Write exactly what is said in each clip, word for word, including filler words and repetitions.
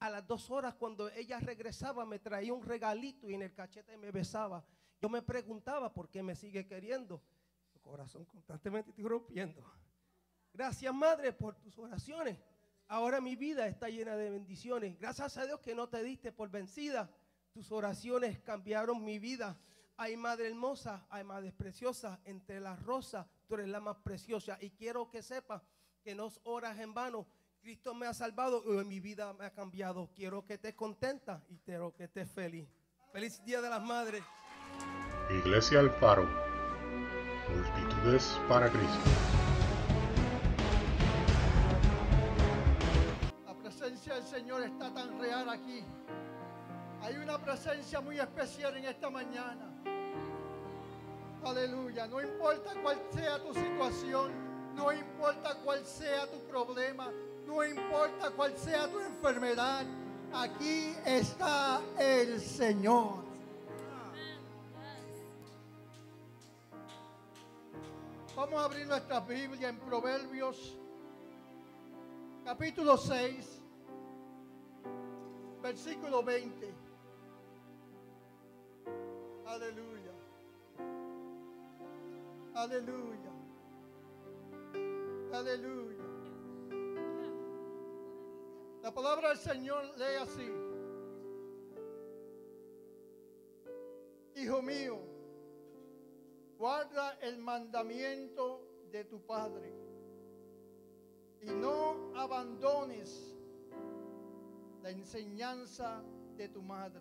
a las dos horas cuando ella regresaba me traía un regalito y en el cachete me besaba. Yo me preguntaba por qué me sigue queriendo. Su corazón constantemente estoy rompiendo. Gracias, Madre, por tus oraciones. Ahora mi vida está llena de bendiciones. Gracias a Dios que no te diste por vencida. Tus oraciones cambiaron mi vida. Ay, Madre hermosa, ay, Madre preciosa, entre las rosas tú eres la más preciosa. Y quiero que sepas que no oras en vano. Cristo me ha salvado y mi vida me ha cambiado. Quiero que estés contenta y quiero que estés feliz. Feliz Día de las Madres. Iglesia El Faro, multitudes para Cristo. La presencia del Señor está tan real aquí. Hay una presencia muy especial en esta mañana. Aleluya. No importa cuál sea tu situación, no importa cuál sea tu problema, no importa cuál sea tu enfermedad, aquí está el Señor. Vamos a abrir nuestra Biblia en Proverbios, capítulo seis, versículo veinte. Aleluya. Aleluya. Aleluya. La palabra del Señor lee así: Hijo mío, guarda el mandamiento de tu Padre y no abandones la enseñanza de tu madre.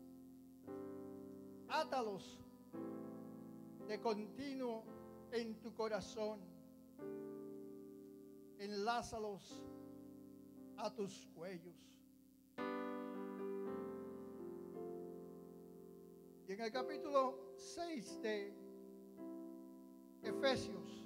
Átalos de continuo en tu corazón, enlázalos a tus cuellos. Y en el capítulo seis de Efesios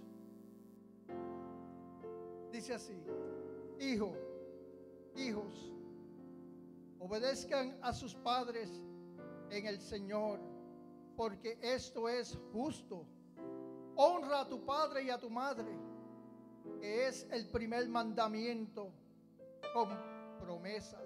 dice así: Hijo, hijos, obedezcan a sus padres en el Señor, porque esto es justo. Honra a tu padre y a tu madre, que es el primer mandamiento con promesa,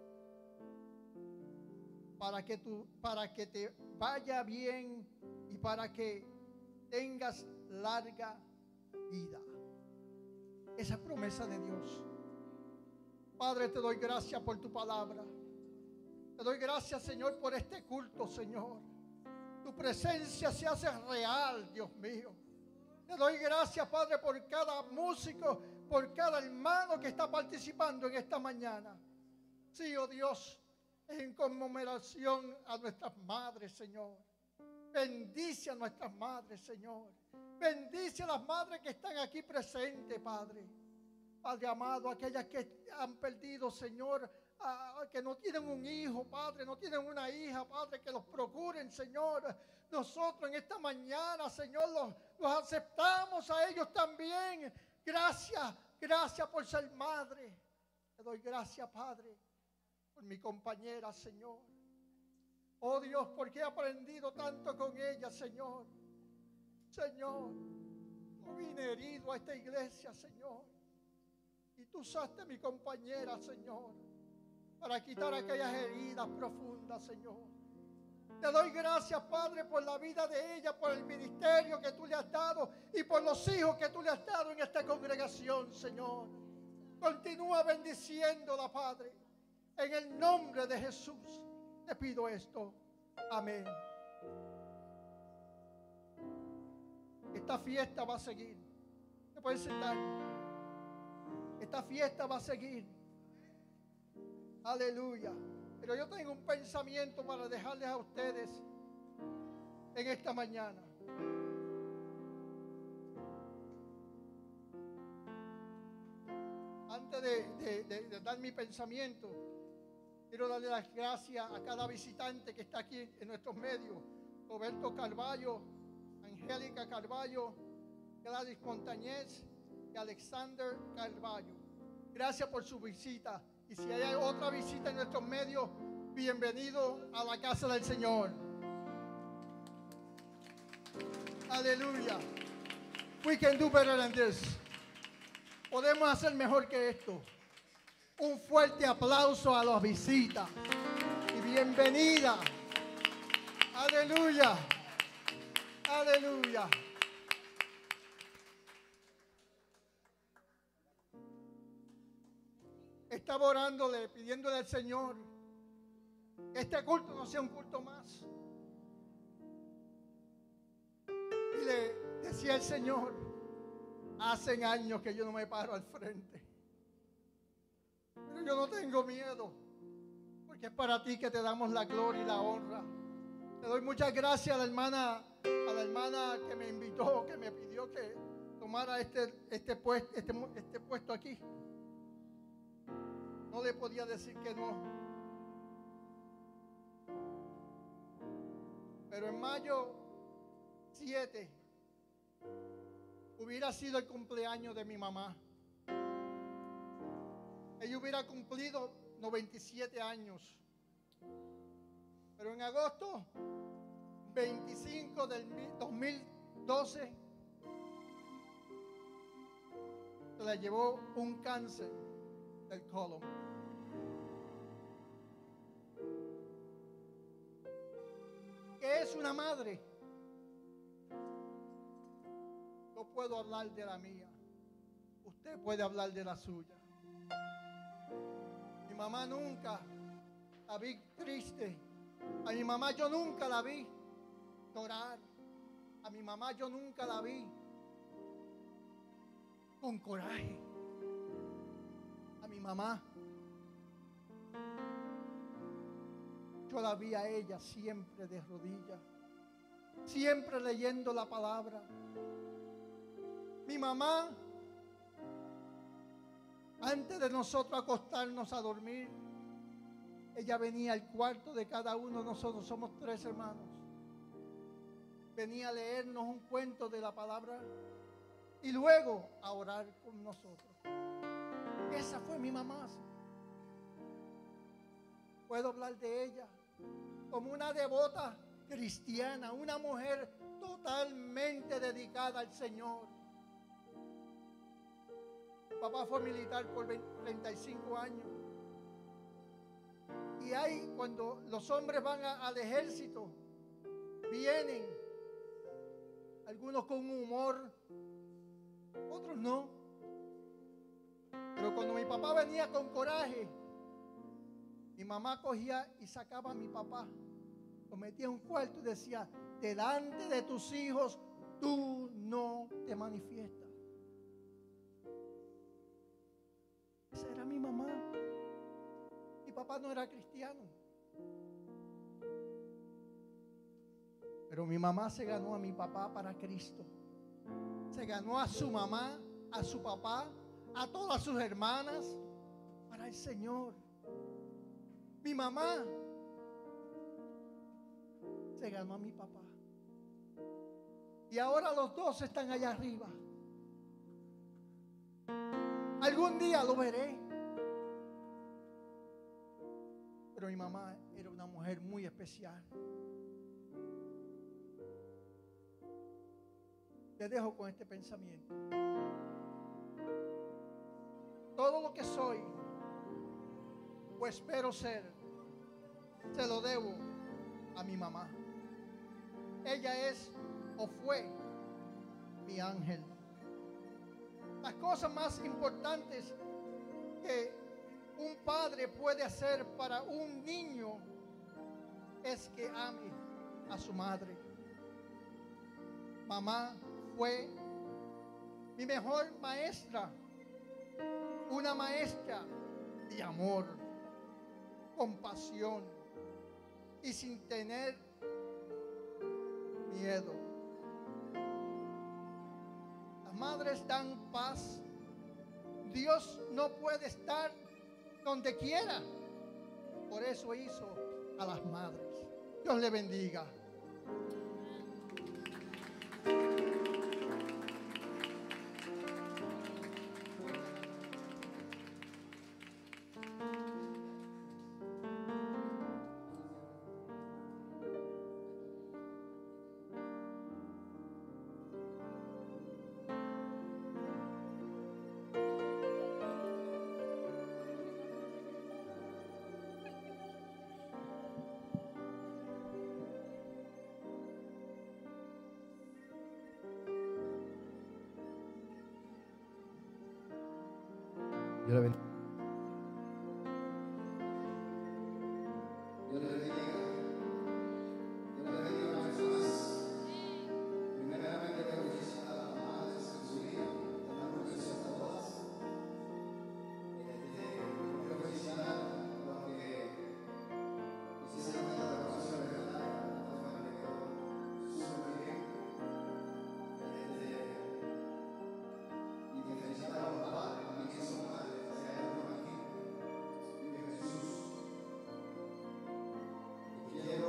para que tú, para que te vaya bien y para que tengas larga vida. Esa es promesa de Dios. Padre, te doy gracias por tu palabra. Te doy gracias, Señor, por este culto, Señor. Tu presencia se hace real, Dios mío. Te doy gracias, Padre, por cada músico, por cada hermano que está participando en esta mañana. Sí, oh Dios, en conmemoración a nuestras madres, Señor. Bendice a nuestras madres, Señor. Bendice a las madres que están aquí presentes, Padre. Padre amado, aquellas que han perdido, Señor, a, a que no tienen un hijo, Padre, no tienen una hija, Padre, que los procuren, Señor. Nosotros en esta mañana, Señor, los, los aceptamos a ellos también. Gracias, gracias por ser madre. Te doy gracias, Padre, por mi compañera, Señor. Oh Dios, porque he aprendido tanto con ella, Señor. Señor, no vine herido a esta iglesia, Señor. Y tú usaste a mi compañera, Señor, para quitar aquellas heridas profundas, Señor. Te doy gracias, Padre, por la vida de ella, por el ministerio que tú le has dado y por los hijos que tú le has dado en esta congregación, Señor. Continúa bendiciéndola, Padre. En el nombre de Jesús te pido esto. Amén. Esta fiesta va a seguir. ¿Te puedes sentar? Esta fiesta va a seguir. Aleluya. Pero yo tengo un pensamiento para dejarles a ustedes en esta mañana. Antes de, de, de, de dar mi pensamiento, quiero darle las gracias a cada visitante que está aquí en nuestros medios. Roberto Carballo, Angélica Carballo, Gladys Montañez y Alexander Carballo. Gracias por su visita. Y si hay otra visita en nuestros medios, bienvenido a la casa del Señor. Aleluya. We can do better than this. Podemos hacer mejor que esto. Un fuerte aplauso a las visitas y bienvenida. Aleluya. Aleluya. Estaba orándole, pidiéndole al Señor que este culto no sea un culto más. Y le decía al Señor, hace años que yo no me paro al frente, pero yo no tengo miedo, porque es para ti que te damos la gloria y la honra. Te doy muchas gracias a la hermana, a la hermana que me invitó, que me pidió que tomara este, este, puesto, este, este puesto aquí. No le podía decir que no. Pero en mayo siete hubiera sido el cumpleaños de mi mamá. Ella hubiera cumplido noventa y siete años. Pero en agosto veinticinco del dos mil doce se la llevó un cáncer del colon. ¿Qué es una madre? Yo puedo hablar de la mía. Usted puede hablar de la suya. Mi mamá nunca la vi triste. A mi mamá yo nunca la vi llorar. A mi mamá yo nunca la vi con coraje. A mi mamá yo la vi a ella siempre de rodillas, siempre leyendo la palabra. Mi mamá, antes de nosotros acostarnos a dormir, ella venía al cuarto de cada uno de nosotros, somos tres hermanos. Venía a leernos un cuento de la palabra y luego a orar con nosotros. Esa fue mi mamá. Puedo hablar de ella como una devota cristiana, una mujer totalmente dedicada al Señor. Mi papá fue militar por treinta y cinco años. Y hay, cuando los hombres van a, al ejército, vienen, algunos con humor, otros no. Pero cuando mi papá venía con coraje, mi mamá cogía y sacaba a mi papá, lo metía en un cuarto y decía, delante de tus hijos tú no te manifiestas. Esa era mi mamá. Mi papá no era cristiano, pero mi mamá se ganó a mi papá para Cristo. Se ganó a su mamá, a su papá, a todas sus hermanas para el Señor. Mi mamá se ganó a mi papá. Y ahora los dos están allá arriba. Algún día lo veré. Pero mi mamá era una mujer muy especial. Te dejo con este pensamiento. Todo lo que soy o espero ser, se lo debo a mi mamá. Ella es o fue mi ángel. Las cosas más importantes que un padre puede hacer para un niño es que ame a su madre. Mamá fue mi mejor maestra, una maestra de amor, compasión y sin tener miedo. Las madres dan paz. Dios no puede estar donde quiera. Por eso hizo a las madres. Dios le bendiga. Dios le bendiga. Dios le bendiga. Dios le bendiga una vez más. Primeramente quiero felicitar a las madres en su día. Damos gracias a todas. Este, quiero felicitar porque hicieron esta grabación de verdad. Me quedó súper bien. Este, y que felicitar a los padres también que son madres. Que hay algunos aquí. Vive Jesús. Y quiero,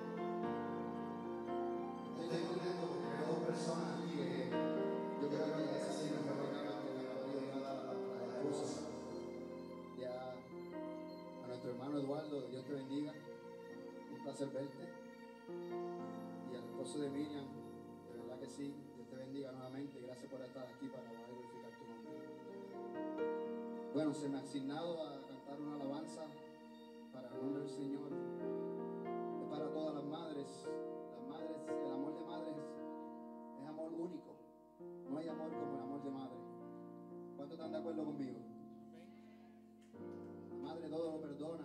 estoy contento porque veo dos personas aquí que yo creo que ya esa sí me fue pecado que me ha podido llevar a la esposa. Ya a nuestro hermano Eduardo, Dios te bendiga. Un placer verte. Y al esposo de Miriam, de verdad que sí, Dios te bendiga nuevamente. Gracias por estar aquí para glorificar tu nombre. Bueno, se me ha asignado a cantar una alabanza para el nombre del Señor. Es para todas las madres. Las madres, el amor de madres es amor único. No hay amor como el amor de madre. ¿Cuántos están de acuerdo conmigo? La madre todo lo perdona.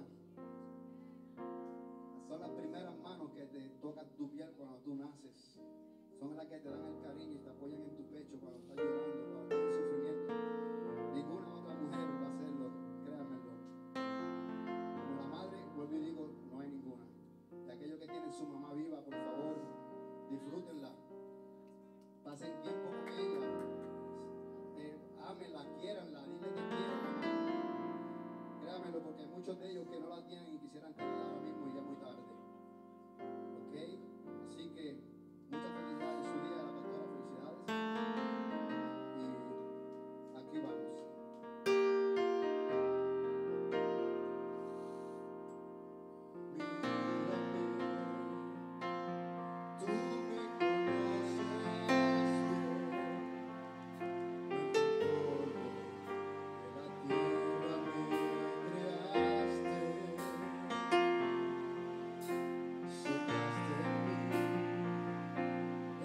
Son las primeras manos que te tocan tu piel cuando tú naces. Son las que te dan el cariño y te apoyan en tu pecho cuando estás llorando, cuando estás en sufrimiento. Ninguna otra mujer va a hacerlo, créanmelo. Como la madre, vuelvo y digo, no hay ninguna. De aquellos que tienen su mamá viva, por favor, disfrútenla. Pasen tiempo con ella. Eh, ámenla, quiéranla, dile te quiero, mamá. Créanmelo, porque hay muchos de ellos que no la tienen y quisieran tenerla ahora mismo y ya es muy tarde. ¿Ok? Así que muchas felicidades en su día, la pastora, felicidades. Y aquí vamos. Tú me conoces bien.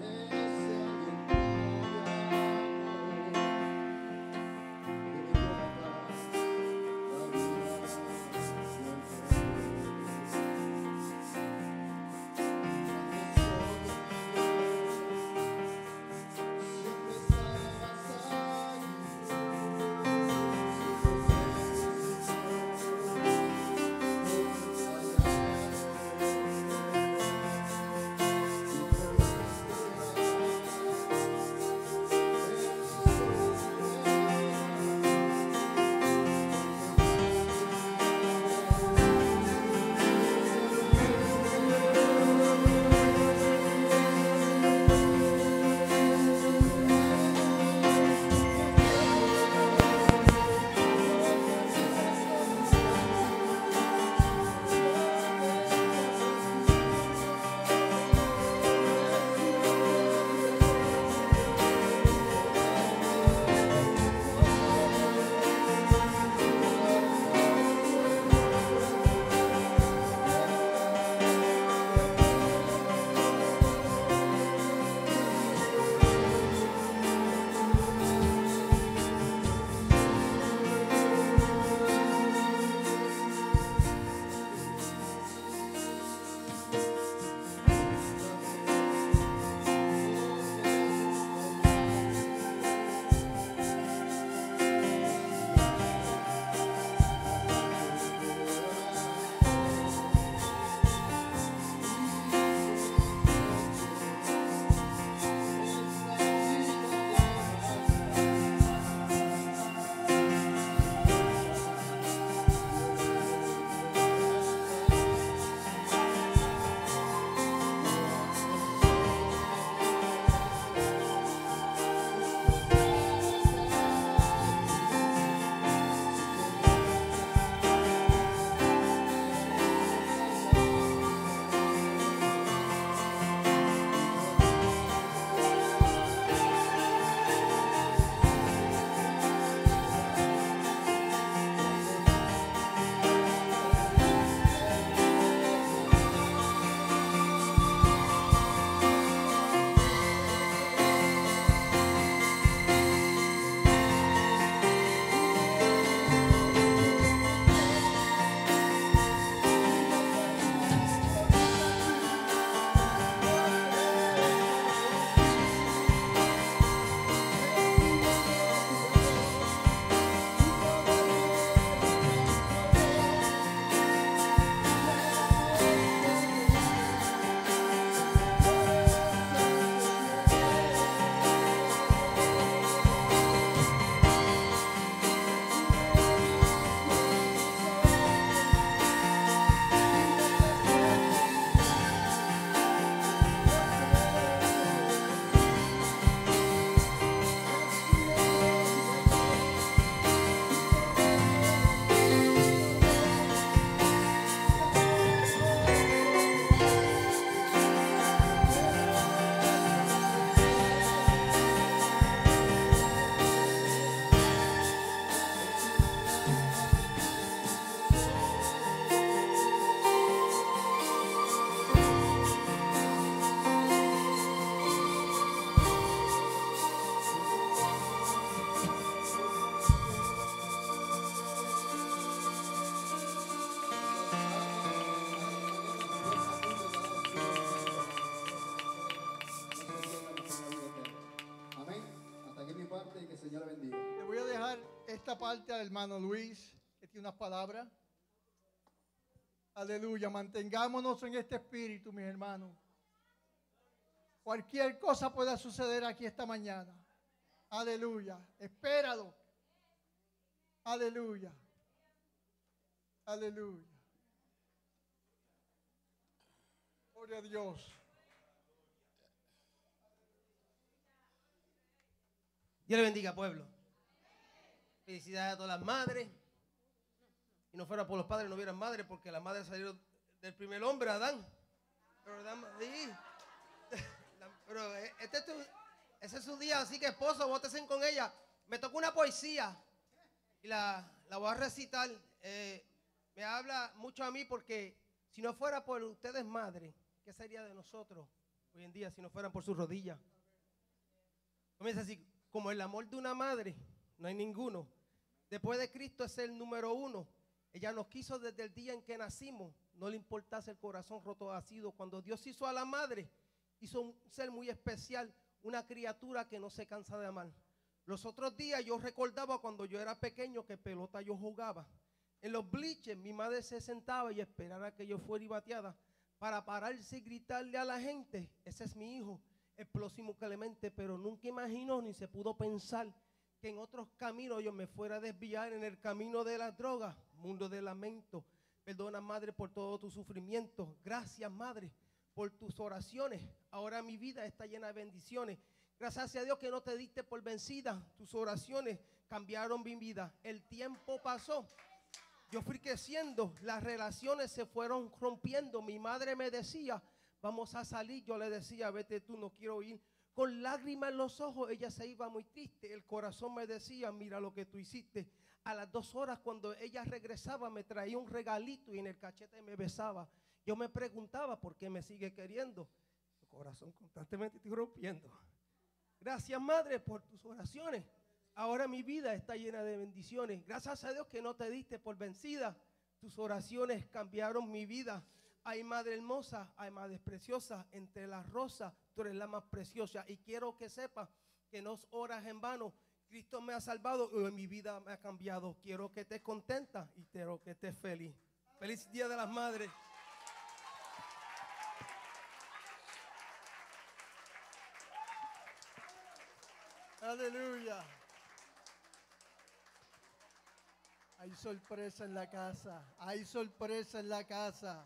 parte al hermano Luis, que tiene unas palabras. Aleluya, mantengámonos en este espíritu, mis hermanos. Cualquier cosa pueda suceder aquí esta mañana. Aleluya, espéralo. Aleluya, aleluya. Gloria a Dios. Dios le bendiga, pueblo. Felicidades a todas las madres. Si no fuera por los padres, no hubieran madres, porque las madres salieron del primer hombre, Adán. Pero, Adán, sí. Pero este es tu, ese es su día, así que esposo, vótesen con ella. Me tocó una poesía y la, la voy a recitar. Eh, me habla mucho a mí porque si no fuera por ustedes, madres, ¿qué sería de nosotros hoy en día si no fueran por sus rodillas? Comienza así, como el amor de una madre, no hay ninguno. Después de Cristo es el número uno. Ella nos quiso desde el día en que nacimos. No le importase el corazón roto ha sido. Cuando Dios hizo a la madre, hizo un ser muy especial, una criatura que no se cansa de amar. Los otros días yo recordaba cuando yo era pequeño que pelota yo jugaba. En los bleachers mi madre se sentaba y esperaba que yo fuera y bateada para pararse y gritarle a la gente, ese es mi hijo, explosivo Clemente, pero nunca imaginó ni se pudo pensar que en otros caminos yo me fuera a desviar en el camino de las drogas, mundo de lamento. Perdona, madre, por todo tu sufrimiento. Gracias, madre, por tus oraciones. Ahora mi vida está llena de bendiciones. Gracias a Dios que no te diste por vencida. Tus oraciones cambiaron mi vida. El tiempo pasó. Yo fui creciendo. Las relaciones se fueron rompiendo. Mi madre me decía, vamos a salir. Yo le decía, vete tú, no quiero ir. Con lágrimas en los ojos, ella se iba muy triste. El corazón me decía, mira lo que tú hiciste. A las dos horas, cuando ella regresaba, me traía un regalito y en el cachete me besaba. Yo me preguntaba, ¿por qué me sigue queriendo? Su corazón constantemente estoy rompiendo. Gracias, madre, por tus oraciones. Ahora mi vida está llena de bendiciones. Gracias a Dios que no te diste por vencida. Tus oraciones cambiaron mi vida. Ay, madre hermosa, ay, madre preciosa, entre las rosas, tú eres la más preciosa. Y quiero que sepas que no oras en vano. Cristo me ha salvado y mi vida me ha cambiado. Quiero que estés contenta y quiero que estés feliz. Feliz Día de las Madres. Aleluya. Hay sorpresa en la casa. Hay sorpresa en la casa.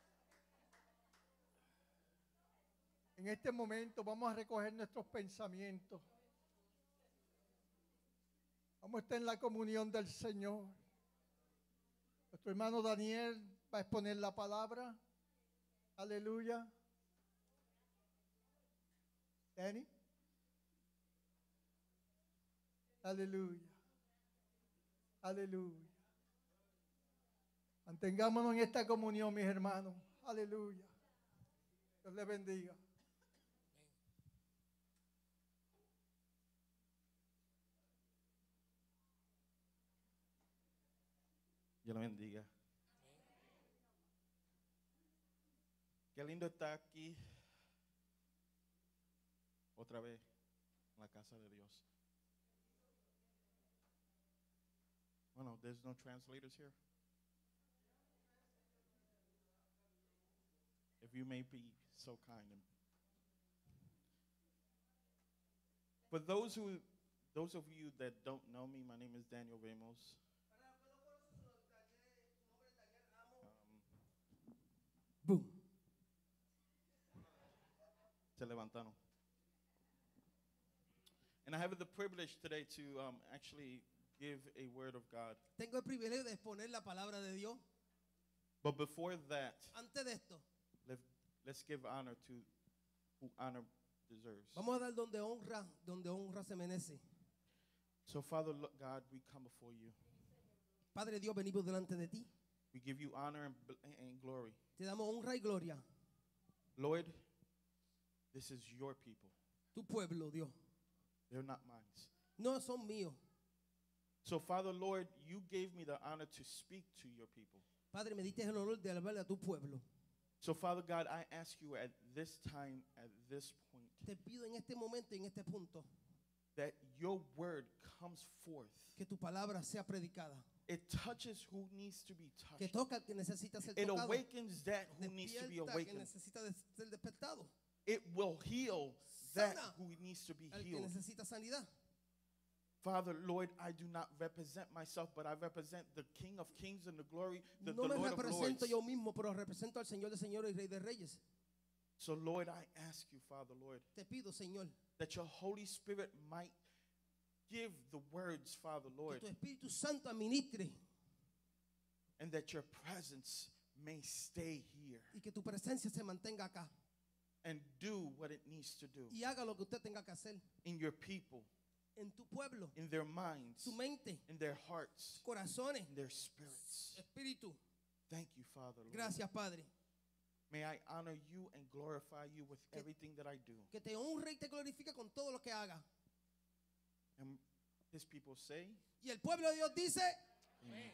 En este momento vamos a recoger nuestros pensamientos. Vamos a estar en la comunión del Señor. Nuestro hermano Daniel va a exponer la palabra. Aleluya. Danny. Aleluya. Aleluya. Mantengámonos en esta comunión, mis hermanos. Aleluya. Dios les bendiga. Dios le bendiga. Qué lindo estar aquí otra vez en la casa de Dios. Bueno, there's no translators here. If you may be so kind. And for those who, those of you that don't know me, my name is Daniel Ramos. Boom. Se levantaron. And I have the privilege today to um, actually give a word of God. Tengo el privilegio de exponer la palabra de Dios. But before that, Antes de esto, let, let's give honor to who honor deserves. vamos a dar donde honra, donde honra se merece. So, Father lo- God, we come before you. Padre Dios, venimos delante de ti. We give you honor and, bl- and glory. Te damos honra y gloria. Lord, this is your people. Tu pueblo, Dios, They're not mine. no son míos. So, Father, Lord, you gave me the honor to speak to your people. Padre, me diste el honor de hablarle a tu pueblo. So, Father God, I ask you at this time, at this point, Te pido en este momento y en este punto that your word comes forth. Que tu palabra sea predicada. It touches who needs to be Que touched. toca al que necesita ser It tocado. awakens that who needs to be Despierta al que awakened. necesita de- ser despertado. It will heal that Sana who needs to be al que healed. necesita sanidad. Father, Lord, I do not represent myself, but I represent the King of Kings and the glory, the, No the me Lord of Lords. represento yo mismo, pero represento al Señor de señores y Rey de reyes. So, Lord, I ask you, Father, Lord, Te pido, Señor, that your Holy Spirit might give the words, Father, que Lord, tu Espíritu Santo administre and that your presence may stay here y que tu presencia se mantenga acá and do what it needs to do y haga lo que usted tenga que hacer in your people, en tu pueblo, in their minds, su mente, in their hearts, corazones, in their spirits. espíritu. Thank you, Father, Lord. Gracias, Padre. May I honor you and glorify you with Que- everything that I do. Que te honre y te glorifique con todo lo que haga. And his people say, Y el pueblo de Dios dice, Amen.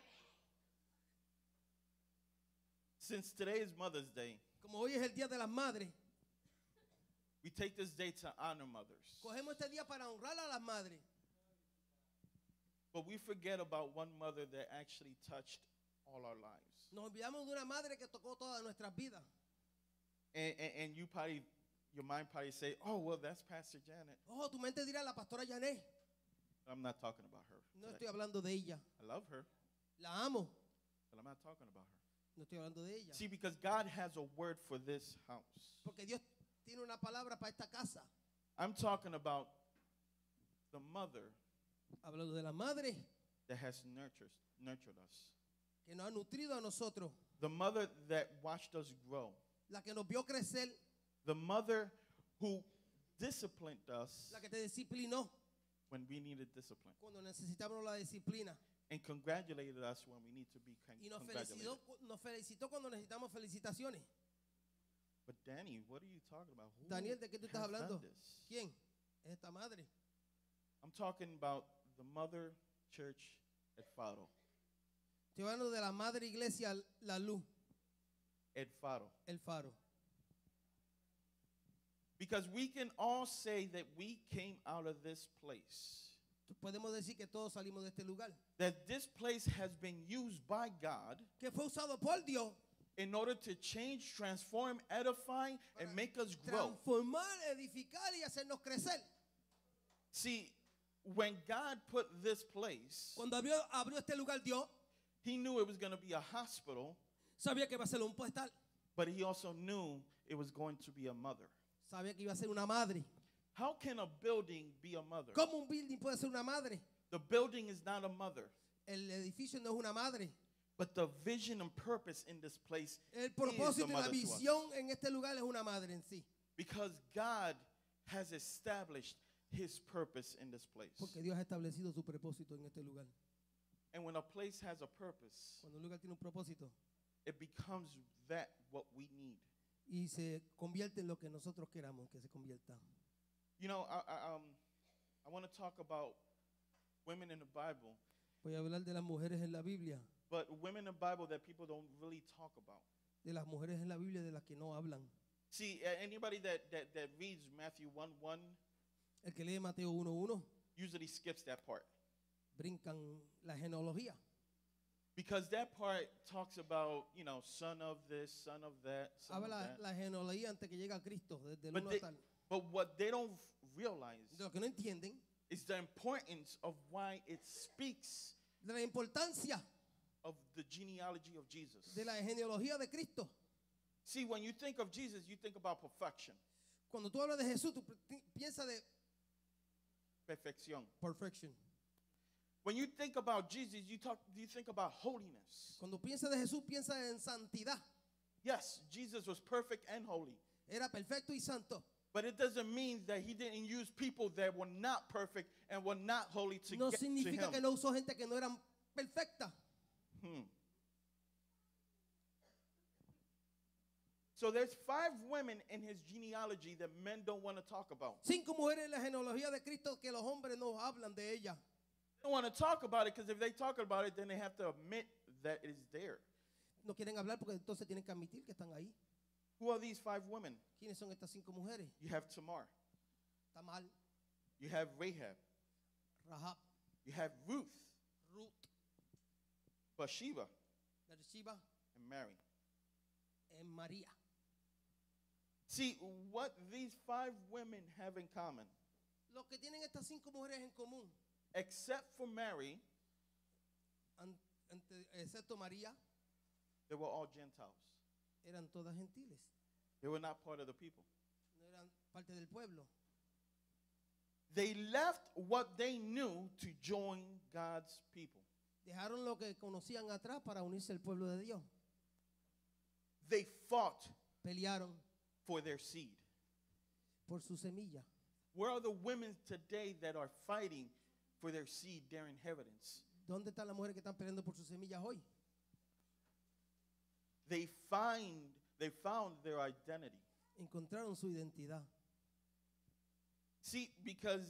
Since today is Mother's Day, como hoy es el Día de las Madres, we take this day to honor mothers. cogemos este día para honrar a las madres. But we forget about one mother that actually touched all our lives. Nos olvidamos de una madre que tocó todas nuestras vidas. And, and, and you probably, your mind probably say, oh, well, that's Pastor Janet. Ojo, tu mente dirá la pastora Janet. I'm not talking about her. No today. estoy hablando de ella. I love her, La amo. but I'm not talking about her. No estoy hablando de ella. See, because God has a word for this house. Porque Dios tiene una palabra para esta casa. I'm talking about the mother Hablando de la madre that has nurtured, nurtured us. que nos ha nutrido a nosotros. The mother that watched us grow. La que nos vio crecer. The mother who disciplined us La que te disciplinó when we needed discipline. cuando necesitábamos la disciplina. And congratulated us when we need to be con- Y nos congratulated. felicitó, nos felicitó cuando necesitamos felicitaciones. But Danny, what are you talking about? Who Daniel, ¿de qué tú estás has done hablando? this? ¿Quién? Es esta madre. I'm talking about the mother church at Faro. Estoy hablando de la madre iglesia La Luz, At Faro. el Faro. Because we can all say that we came out of this place. Podemos decir que todos salimos de este lugar. That this place has been used by God Que fue usado por Dios in order to change, transform, edify, and make us grow. transformar, edificar y hacernos crecer. See, when God put this place, Cuando abrió, abrió este lugar Dios, He knew it was going to be a hospital, sabía que iba a ser un postal. but He also knew it was going to be a mother. Sabía que iba a ser una madre. How can a building be a mother? ¿Cómo un building puede ser una madre? The building is not a mother, El edificio no es una madre. but the vision and purpose in this place El is propósito a y la mother to us. visión en este lugar es una madre en sí. Because God has established His purpose in this place. Porque Dios ha establecido su propósito en este lugar. And when a place has a purpose, Cuando un lugar tiene un propósito it becomes that what we need. y se convierte en lo que nosotros queramos que se convierta. You know, I, I, um, I want to talk about women in the Bible, Voy a hablar de las mujeres en la Biblia, but women in the Bible that people don't really talk about. de las mujeres en la Biblia de las que no hablan. See, a- anybody that, that, that reads Matthew one one El que lee Mateo uno uno usually skips that part. brincan la genealogía. Because that part talks about, you know, son of this, son of that, son of Habla that. la genealogía antes que llega a Cristo, desde el But, uno they, a tal. but what they don't realize De lo que no entienden, is the importance of why it speaks de la importancia of the genealogy of Jesus. de la genealogía de Cristo. See, when you think of Jesus, you think about perfection, Cuando tú hablas de Jesús, tú pi- piensas de perfección. perfection. When you think about Jesus, you talk you think about holiness. Cuando piensas de Jesús, piensas en santidad. Yes, Jesus was perfect and holy. Era perfecto y santo. But it doesn't mean that he didn't use people that were not perfect and were not holy to No get to significa him. que no usó gente que no eran perfectas. Hmm. So there's five women in his genealogy that men don't want to talk about. Cinco mujeres en la genealogía de Cristo que los hombres no hablan de ella. They don't want to talk about it because if they talk about it, then they have to admit that it is there. No quieren hablar porque entonces tienen que admitir que están ahí. Who are these five women? ¿Quiénes son estas cinco mujeres? You have Tamar. Está mal. You have Rahab. Rahab, You have Ruth, Ruth, Bathsheba, Beersheba, and Mary. en María. See, what these five women have in common, Lo que tienen estas cinco mujeres en común, except for Mary, an- ante- excepto María, they were all Gentiles. eran todas gentiles. They were not part of the people. No eran parte del pueblo. They left what they knew to join God's people. Dejaron lo que conocían atrás para unirse al pueblo de Dios. They fought Pelearon for their seed. por su semilla. Where are the women today that are fighting for their seed, their inheritance? ¿Dónde están las mujeres que están peleando por sus semillas hoy? They find they found their identity. Encontraron su identidad. See, because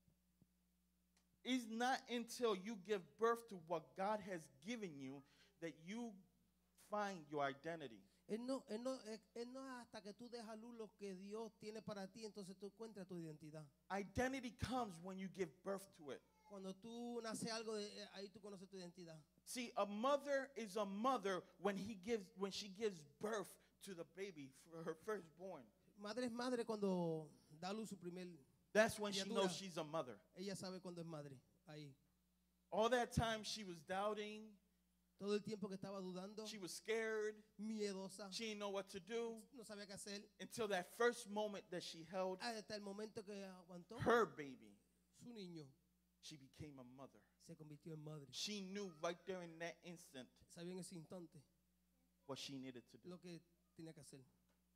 it's not until you give birth to what God has given you that you find your identity. Él no, él no, él- él no es hasta que tú dejas luz lo que Dios tiene para ti, entonces tú encuentras tu identidad. Identity comes when you give birth to it. Cuando tú naces algo, de, eh, ahí tú conoces tu identidad. See, a mother is a mother when he gives when she gives birth to the baby, for her firstborn. Madre es madre cuando da luz su primer. That's when she Criatura. knows she's a mother. Ella sabe cuando es madre. Ahí. All that time she was doubting, Todo el tiempo que estaba dudando, she was scared, miedosa, she didn't know what to do no sabía qué hacer. until that first moment that she held Hasta el momento que aguantó her baby, su niño, she became a mother. se convirtió en madre. She knew right there in that instant Sabía en ese instante what she needed to do. lo que tenía que hacer.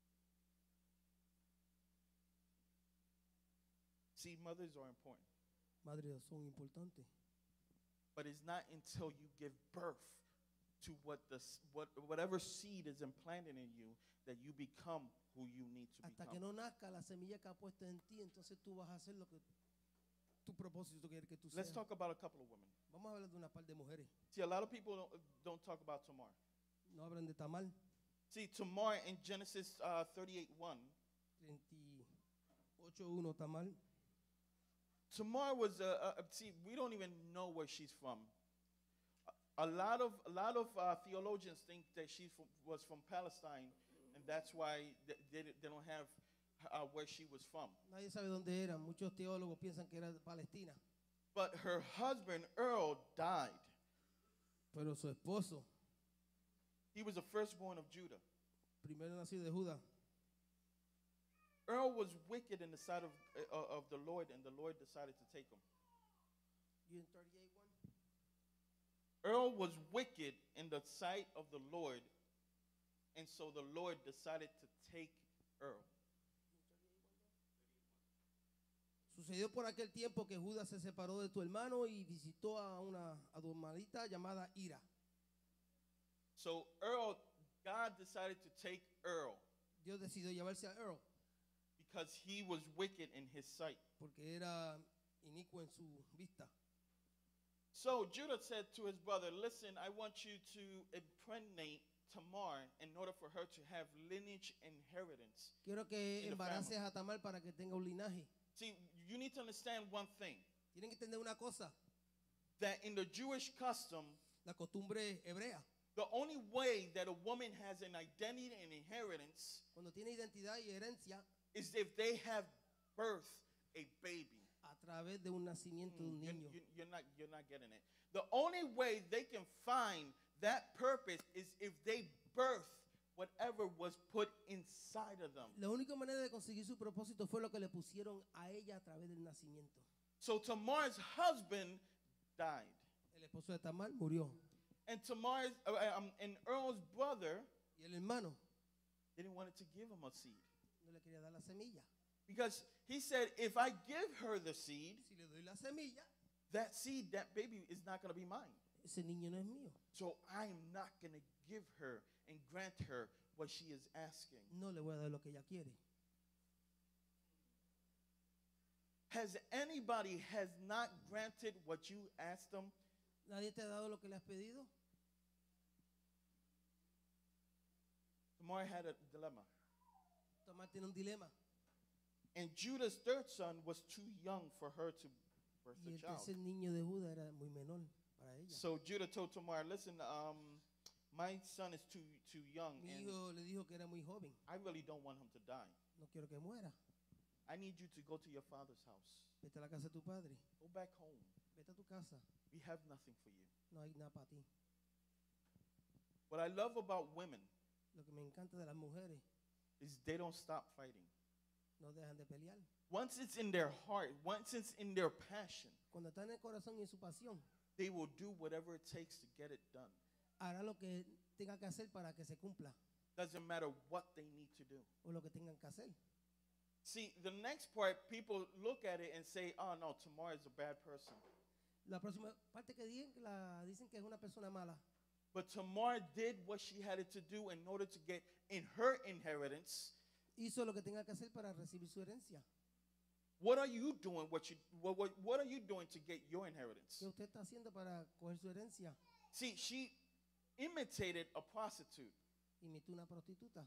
See, mothers are important, Madres son importantes. but it's not until you give birth to what the s- what whatever seed is implanted in you that you become who you need to Hasta que become. no nazca la semilla que ha puesto en ti, entonces tú vas a hacer lo que tu propósito quiere que tú Let's seas. talk about a couple of women. Vamos a hablar de una par de mujeres. See, a lot of people don't, don't talk about Tamar. No hablan de Tamar. See, Tamar in Genesis uh, thirty-eight one, treinta y ocho uno Tamar. Tamar was a, a, a- see, we don't even know where she's from. A, a lot of a lot of uh, theologians think that she from, was from Palestine, and that's why they, they, they don't have uh, where she was from. Nadie sabe dónde era. Muchos teólogos piensan que era de Palestina. But her husband Earl died. Pero su esposo, He was the firstborn of Judah. primero nacido de Judá, Earl was wicked in the sight of uh, of the Lord, and the Lord decided to take him. you in thirty-eight one? Earl was wicked in the sight of the Lord, and so the Lord decided to take Earl. Sucedió por aquel tiempo que Judas se separó de tu hermano y visitó a una adormalita llamada Ira. So Earl, God decided to take Earl Dios decidió llevarse a Earl because he was wicked in his sight. porque era inicuo en su vista. So Judah said to his brother, listen, I want you to impregnate Tamar in order for her to have lineage inheritance. Quiero que In the embaraces a Tamar para que tenga un linaje. See, you need to understand one thing, Tienen que entender una cosa, that in the Jewish custom, la costumbre hebrea. the only way that a woman has an identity and inheritance Cuando tiene identidad y herencia is if they have birth a baby. a través de un nacimiento de un You're, niño. you- you're not, you're not getting it. The only way they can find that purpose is if they birth whatever was put inside of them. La única manera de conseguir su propósito fue lo que le pusieron a ella a través del nacimiento. So Tamar's husband died. El esposo de Tamar murió And Tamar's, uh, um, and Earl's brother y el hermano didn't want to give him a seed. no le quería dar la semilla. Because he said, if I give her the seed, Si le doy la semilla, that seed, that baby is not going to be mine. ese niño no es mío. So I am not going to give her and grant her what she is asking. No le voy a dar lo que ella quiere. Has anybody has not granted what you asked them? ¿Nadie te ha dado lo que le has pedido? Tamar had a dilemma. Tamar tiene un dilema. And Judah's third son was too young for her to birth Y a el child. tercer niño de Judá era muy menor para ella. So Judah told Tamar, listen, um, my son is too too young, Mi and hijo le dijo que era muy joven. I really don't want him to die. No quiero que muera. I need you to go to your father's house. Vete a la casa de tu padre. Go back home. Vete a tu casa. We have nothing for you. No hay nada para ti. What I love about women Lo que me encanta de las mujeres, is they don't stop fighting. no dejan de pelear. Once it's in their heart, once it's in their passion, Cuando está en el corazón y en su pasión, they will do whatever it takes to get it done. hará lo que tenga que hacer para que se cumpla Doesn't matter what they need to do. o lo que tengan que hacer. See, the next part, people look at it and say, oh no, Tamar is a bad person. La próxima parte que dicen, la, dicen que es una persona mala. But Tamar did what she had to do in order to get in her inheritance. Hizo lo que tenga que hacer para recibir su herencia. What are you doing? What you what, what, what are you doing to get your inheritance? ¿Qué usted está haciendo para coger su herencia? See, she imitated a prostitute Imitó una prostituta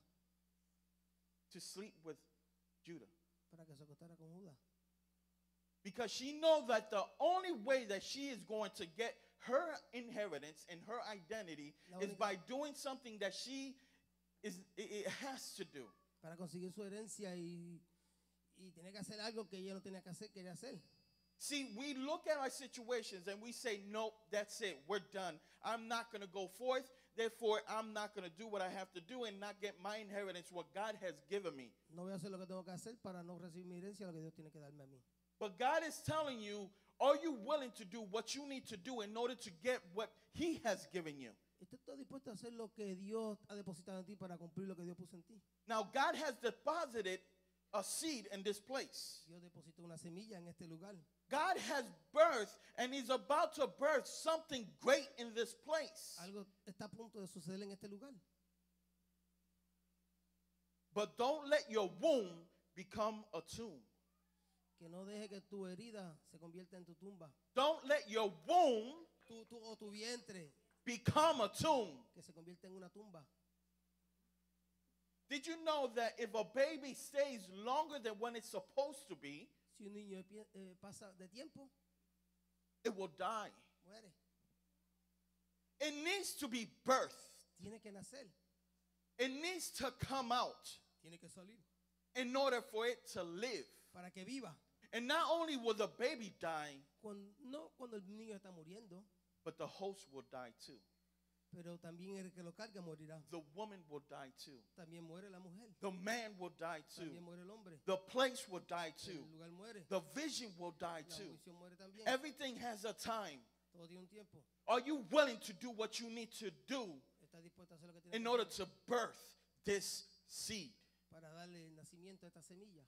to sleep with Judah para que se acostara con Judá. because she know that the only way that she is going to get her inheritance and her identity La is única- by doing something that she is it, it has to do. Para conseguir su herencia y, y tiene que hacer algo que ella no tenía que hacer, quería hacer. See, we look at our situations and we say, nope, that's it, we're done. I'm not going to go forth. Therefore, I'm not going to do what I have to do and not get my inheritance, what God has given me. No voy a hacer lo que tengo que hacer para no recibir mi herencia, lo que Dios tiene que darme a mí. But God is telling you, are you willing to do what you need to do in order to get what He has given you? ¿Estás todo dispuesto a hacer lo que Dios ha depositado en ti para cumplir lo que Dios puso en ti? Now, God has deposited a seed in this place. Dios depositó una semilla en este lugar. God has birthed and He's about to birth something great in this place. Algo está a punto de suceder en este lugar. But don't let your womb become a tomb. Que no deje que tu herida se convierta en tu tumba. Don't let your womb Tu, tu, o tu vientre become a tomb. que se convierta en una tumba. Did you know that if a baby stays longer than when it's supposed to be, Si un niño pie- eh, pasa de tiempo, it will die? muere. It needs to be birthed. Tiene que nacer. It needs to come out Tiene que salir in order for it to live. para que viva. And not only will the baby die, Cuando, no cuando el niño está muriendo, but the host will die too. pero también el que lo carga morirá. The woman will die too. También muere la mujer. The man will die too. También muere el hombre. The place will die too. El lugar muere. The vision will die La too. visión muere también. Everything has a time. Todo tiene un tiempo. Are you willing to do what you need to do Está dispuesto a hacer lo que tiene in que order hacer to birth this seed? para darle nacimiento a esta semilla.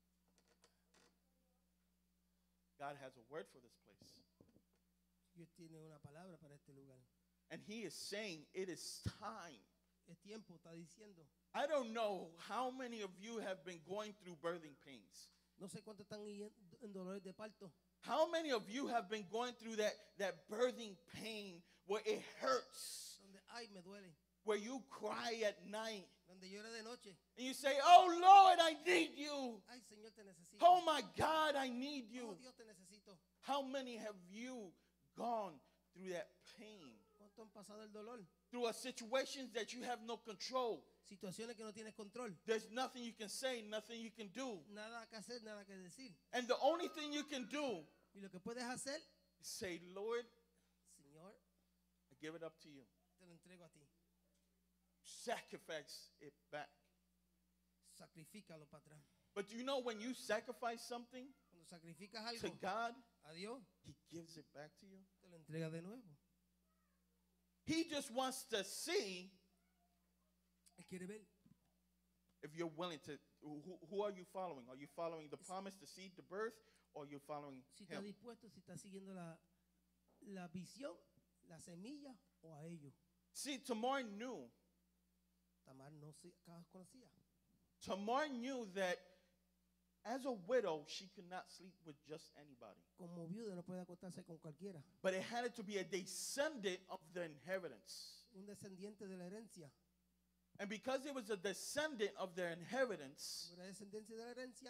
God has a word for this place. Dios tiene una palabra para este lugar. And He is saying it is time. Es tiempo, está diciendo. I don't know how many of you have been going through birthing pains. No sé cuántos están en en dolores de parto. How many of you have been going through that, that birthing pain where it hurts, Donde, ay, me duele. where you cry at night Donde llora de noche. and you say, oh Lord, I need you. Ay, Señor, te necesito. Oh my God, I need Oh, you. Dios, te necesito. How many have you gone through that pain? ¿Cuánto han pasado el dolor? Through a situations that you have no control. Situaciones que no tienes control. There's nothing you can say, nothing you can do. Nada que hacer, nada que decir. And the only thing you can do Y lo que puedes hacer, is say, Lord, Señor, I give it up to you. te lo entrego a ti. Sacrifice it back. Sacrifícalo para atrás. But you know when you sacrifice something Cuando sacrificas to algo God, a Dios, He gives it back to you. te lo entrega de nuevo. He just wants to see Él quiere ver if you're willing to. Who, who are you following? Are you following the promise, the seed, the birth, or are you following si está Him? dispuesto, si está siguiendo la, la visión, la semilla o a ellos. See, Tamar knew. Tamar no se conocía. Tamar knew that as a widow, she could not sleep with just anybody. Como viuda no puede acostarse con cualquiera. But it had to be a descendant of the inheritance. Un descendiente de la herencia. And because it was a descendant of their inheritance, Como era descendencia de la herencia,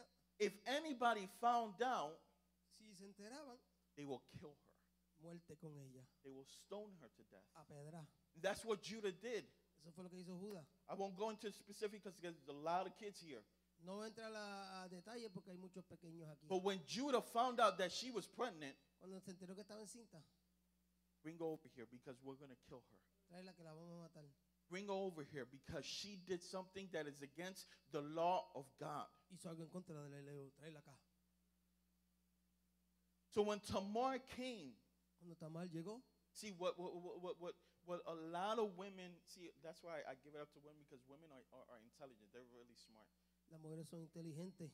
if anybody found out, Si se enteraban, they will kill her. muerte con ella, They will stone her to death. a pedra. That's what Judah did. Eso fue lo que hizo Judas. I won't go into specifics because there's a lot of kids here. No entra a, la- a detalle porque hay muchos pequeños aquí. But when Judah found out that she was pregnant, Cuando se enteró que estaba encinta, bring her over here because we're going to kill her. tráela que la vamos a matar. Bring her over here because she did something that is against the law of God. Hizo algo en contra de la ley, tráela acá. So when Tamar came, Cuando Tamar llegó, see what what what what, what, what a lot of women see. That's why I give it up to women because women are, are, are intelligent. They're really smart, las mujeres son inteligentes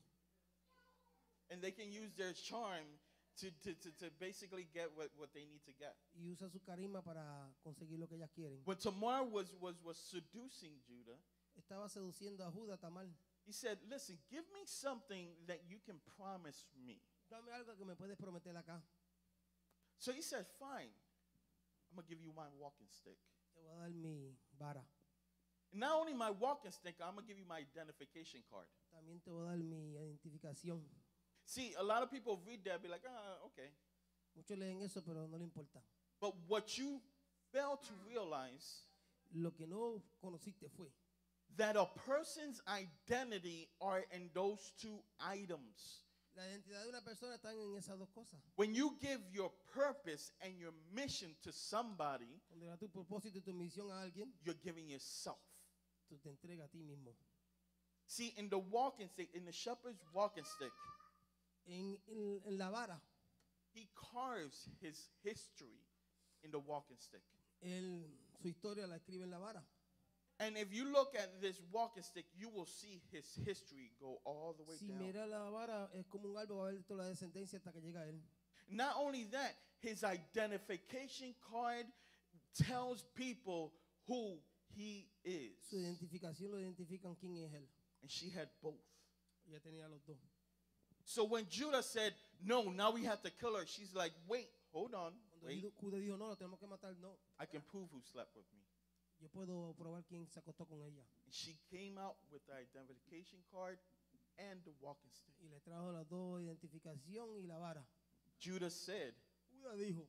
and they can use their charm to to, to, to basically get what, what they need to get. y usan su carisma para conseguir lo que ellas quieren. When Tamar was was was seducing Judah, Estaba seduciendo a Judas, Tamar. he said, "Listen, give me something that you can promise me." Dame algo que me puedes prometer acá. So he said, "Fine, I'm gonna give you my walking stick. Te voy a dar mi vara. And not only my walking stick, I'm gonna give you my identification card." También te voy a dar mi identificación. See, a lot of people read that and be like, "Ah, okay." Muchos leen eso, pero no le importa. But what you fail to realize Lo que no conociste fue that a person's identity are in those two items. la identidad de una persona está en esas dos cosas. When you give your purpose and your mission to somebody, Cuando le das tu propósito y tu misión a alguien, you're giving yourself. tú te entregas a ti mismo. See, in the walking stick, in the shepherd's walking stick, En, en- en la vara, he carves his history in the walking stick. él, su historia la escribe en la vara. And if you look at this walking stick, you will see his history go all the way Si down. mira la vara, es como un árbol, va a ver toda la descendencia hasta que llega a él. Not only that, his identification card tells people who he is. Su identificación lo identifican quién es él. And she had both. Ella tenía los dos. So when Judah said, "No, now we have to kill her," she's like, "Wait, hold on, Cuando wait. Judas- Judas dijo, no, lo tenemos que matar, no. I can prove who slept with me." Yo puedo probar quién se acostó con ella. And she came out with the identification card and the walking stick. Y le trajo las dos, identificación y la vara. Judah said, Judas dijo,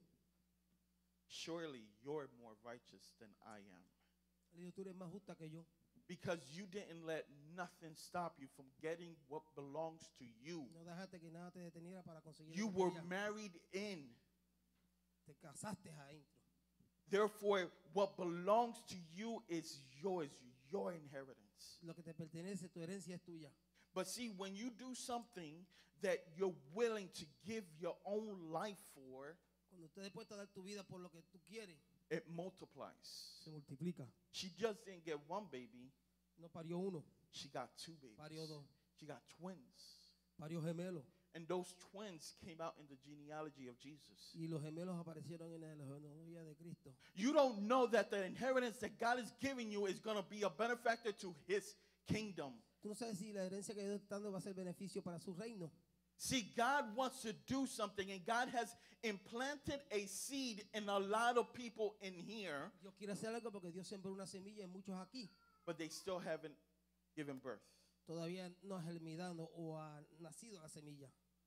"Surely you're more righteous than I am, le dijo, tú eres más justa que yo. because you didn't let nothing stop you from getting what belongs to you. No dejaste que nada te deteniera para conseguir You lo que were querías. married in. Te casaste adentro. Therefore, what belongs to you is yours, your inheritance." Lo que te pertenece, tu herencia es tuya. But see, when you do something that you're willing to give your own life for, Cuando estás dispuesto a dar tu vida por lo que tú quieres, it multiplies. se multiplica. She just didn't get one baby, No parió uno, she got two babies. parió dos, She got twins. parió gemelos. And those twins came out in the genealogy of Jesus. Y los gemelos aparecieron en la genealogía de Cristo. You don't know that the inheritance that God is giving you is going to be a benefactor to his kingdom. Tú no sabes si la herencia que Dios está dando va a ser beneficio para su reino. See, God wants to do something, and God has implanted a seed in a lot of people in here, Dios quiere hacer algo porque Dios sembró una semilla en muchos aquí. but they still haven't given birth. Todavía no ha germinado o ha nacido la semilla.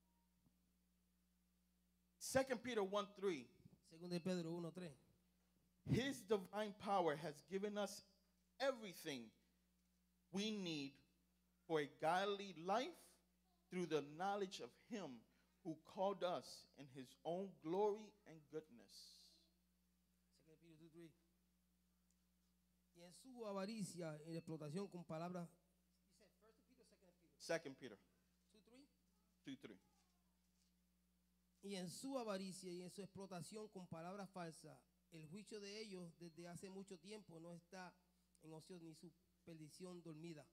Second Peter one three, Segundo de Pedro uno tres. his divine power has given us everything we need for a godly life through the knowledge of him who called us in his own glory and goodness. Second Peter two three. Y en su avaricia y explotación con palabras. Dice First Peter, Second Peter. Second Peter two three. two three. Y en su avaricia y en su explotación con palabras falsas, el juicio de ellos desde hace mucho tiempo no está en ocio ni su perdición dormida.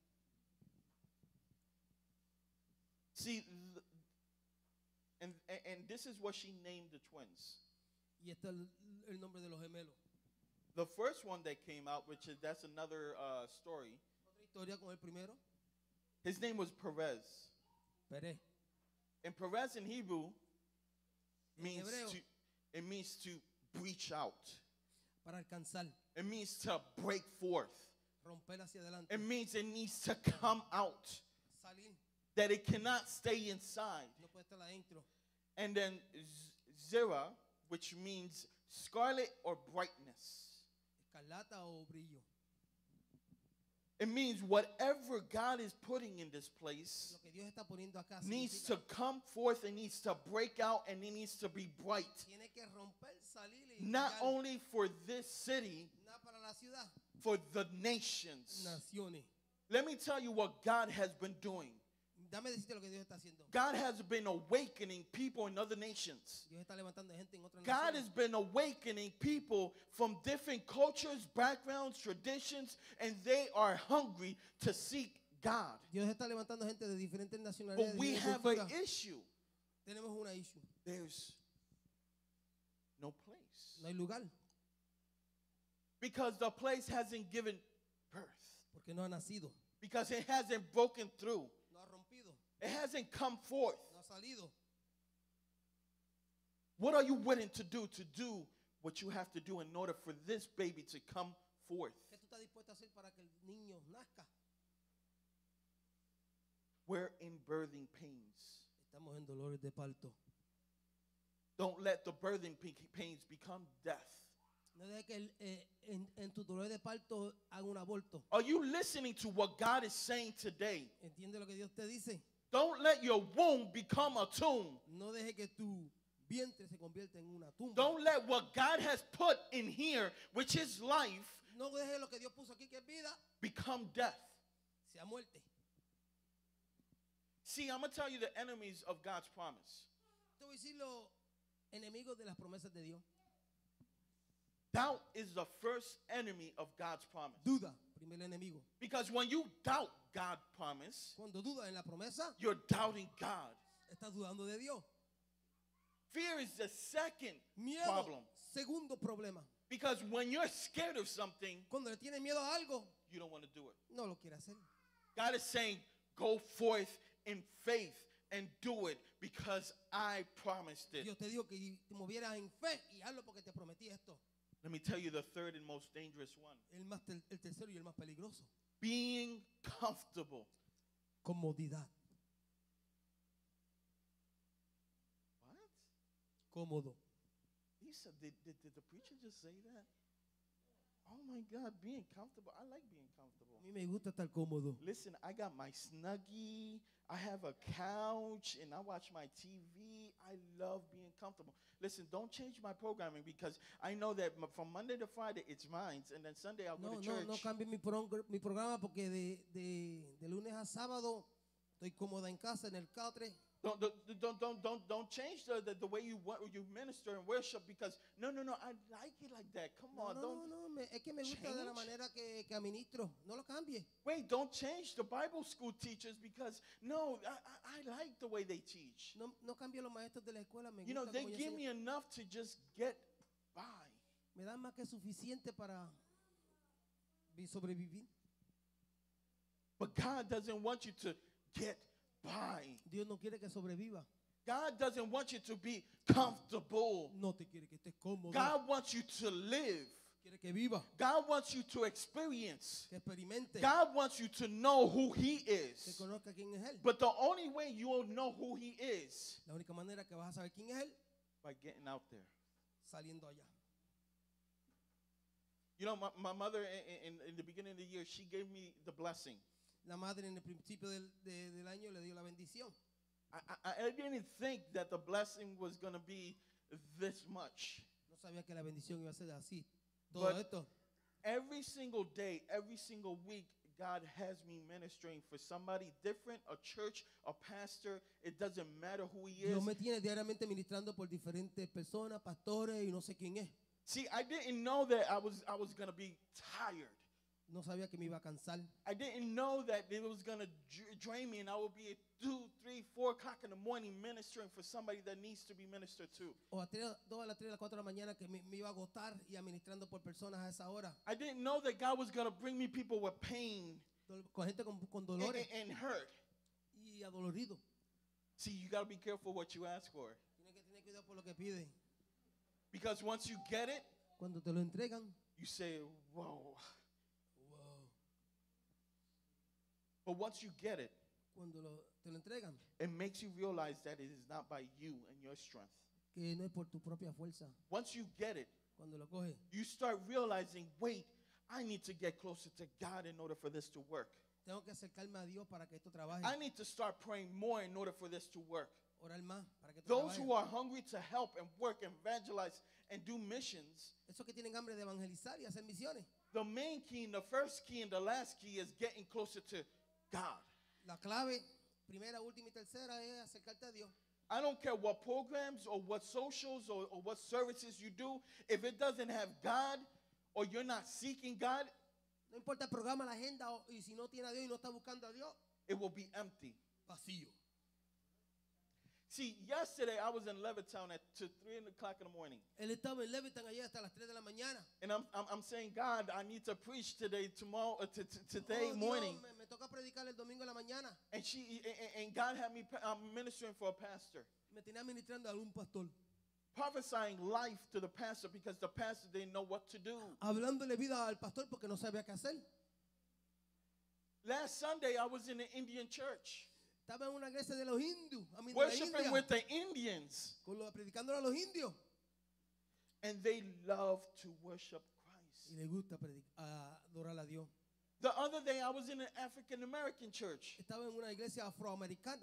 See, th- and, and and this is what she named the twins. Y este es el, el nombre de los gemelos. The first one that came out, which is that's another uh, story. Otra historia con el primero. His name was Perez. Perez. And Perez in Hebrew En means hebreo. to it means to breach out. Para alcanzar, It means to break forth. romper hacia adelante, It means it needs to come out. salir. that it cannot stay inside. No puede estar adentro. And then z- zera, which means scarlet or brightness. Escarlata o brillo. It means whatever God is putting in this place Lo que Dios está poniendo acá needs significa- to come forth, it needs to break out, and it needs to be bright. tiene que romper, salir y Not brillar. only for this city, Nada para la ciudad, for the nations. naciones. Let me tell you what God has been doing. Dame decirte lo que Dios está haciendo. God has been awakening people in other nations. Dios está levantando gente en otras God naciones. has been awakening people from different cultures, backgrounds, traditions, and they are hungry to seek God. Dios está levantando gente de diferentes But nacionalidades. we diferentes have an culturas. issue. Tenemos una issue. There's no place. No hay lugar Because the place hasn't given birth. porque no ha nacido, Because it hasn't broken through. no ha rompido, It hasn't come forth. no ha salido. What are you willing to do to do what you have to do in order for this baby to come forth? ¿Qué tú estás dispuesto a hacer para que el niño nazca? We're in birthing pains. Estamos en dolores de parto. Don't let the birthing pe- pains become death. No dejes que el, eh, en, en tu dolor de parto haga un aborto. Are you listening to what God is saying today? ¿Entiende lo que Dios te dice? Don't let your womb become a tomb. No deje que tu vientre se convierta en una tumba. Don't let what God has put in here, which is life, No deje lo que Dios puso aquí que es vida, become death. sea muerte. See, I'm going to tell you the enemies of God's promise. Te voy a decir los enemigos de las promesas de Dios. Doubt is the first enemy of God's promise. Duda, primer enemigo. Because when you doubt God's promise, Cuando dudas en la promesa, you're doubting God. estás dudando de Dios. Fear is the second Miedo, problem. segundo problema. Because when you're scared of something, Cuando le tienes miedo a algo, you don't want to do it. no lo quiere hacer. God is saying, go forth in faith and do it because I promised it. Dios te dijo que te movieras en fe y hazlo porque te prometí esto. Let me tell you the third and most dangerous one. El, más, ter- el tercero y el más peligroso. Being comfortable. Comodidad. What? Cómodo. He said, did, did, did the preacher just say that? Oh my God, being comfortable. I like being comfortable. A mí me gusta estar cómodo. Listen, I got my Snuggie. I have a couch and I watch my T V. I love being comfortable. Listen, don't change my programming because I know that m- from Monday to Friday it's mine, and then Sunday I'll No, go to no, church. no cambie mi, progr- mi programa porque de, de, de lunes a sábado estoy cómoda en casa, en el catre. Don't, don't, don't, don't, don't, don't change the, the, the way you wa- you minister and worship because no, no, no, I like it like that. Come No, on, no, don't no, me- es que me gusta de la change. manera que, que administro. No lo cambie. wait. Don't change the Bible school teachers because no, I, I, I like the way they teach. No, no cambie los maestros de la escuela. Me You know, gusta they como give enseñan. me enough to just get by. Me dan más que suficiente para vi- sobrevivir. But God doesn't want you to get by. Dios no quiere que sobreviva. God doesn't want you to be comfortable. No te quiere que estés cómodo. God wants you to live. Quiere que viva, God wants you to experience. que experimente, God wants you to know who He que is. conozca quién es Él. But the only way you will know who He is La única manera que vas a saber quién es Él, by getting out there. saliendo allá. You know, my, my mother in, in, in the beginning of the year, she gave me the blessing. La madre en el principio del, de- del año le dio la bendición. I, I, I didn't think that the blessing was going to be this much. No sabía que la bendición iba a ser así. Todo But- esto. Every single day, every single week, God has me ministering for somebody different, a church, a pastor. It doesn't matter who he is. Dios me tiene diariamente ministrando por diferentes personas, pastores y no sé quién es. See, I didn't know that I was I was gonna be tired. No sabía que me iba a cansar. I didn't know that it was gonna dr- drain me, and I would be at two, three, four o'clock in the morning ministering for somebody that needs to be ministered to. O a tres, dos a las tres, a las cuatro de la mañana que me, me iba a agotar y administrando por personas a esa hora. I didn't know that God was gonna bring me people with pain Dol- Con gente con, con and, dolores and, and hurt. y adolorido. See, you gotta be careful what you ask for, Tiene que tener cuidado por lo que piden. because once you get it, Cuando te lo entregan, you say, "Whoa." wow. But once you get it, cuando lo- te lo entregan, it makes you realize that it is not by you and your strength. que no es por tu propia fuerza. Once you get it, Cuando lo coges, you start realizing, wait, I need to get closer to God in order for this to work. tengo que acercarme a Dios para que esto trabaje. I need to start praying more in order for this to work. Orar más para que esto Those trabaje. who are hungry to help and work and evangelize and do missions, Esos que tienen hambre de evangelizar y hacer misiones. the main key and the first key and the last key is getting closer to God. La clave, primera, última y tercera, es acercarte a Dios. I don't care what programs or what socials or, or what services you do, if it doesn't have God or you're not seeking God, No importa el programa, la agenda, o- y si no tiene a Dios y no está buscando a Dios, it will be empty. vacío. See, yesterday I was in Levittown at to three o'clock in the morning, Él estaba en Leviton ayer hasta las tres de la mañana. and I'm, I'm I'm saying, God, I need to preach today, tomorrow, uh, t- t- today Oh, Dios, morning, me, me toca predicar el domingo en la mañana. and she and, and God had me pa- um, ministering for a pastor, Me tenía ministrando a algún pastor. prophesying life to the pastor because the pastor didn't know what to do. Hablándole vida al pastor porque no sabía qué hacer. Last Sunday I was in the Indian church Estaba en una iglesia de los indios, a mí de la worshiping India, with the Indians, con lo, predicándole a los indios. and they love to worship Christ. Y le gusta predic- a adorar a Dios. The other day I was in an African American church. Estaba en una iglesia afroamericana.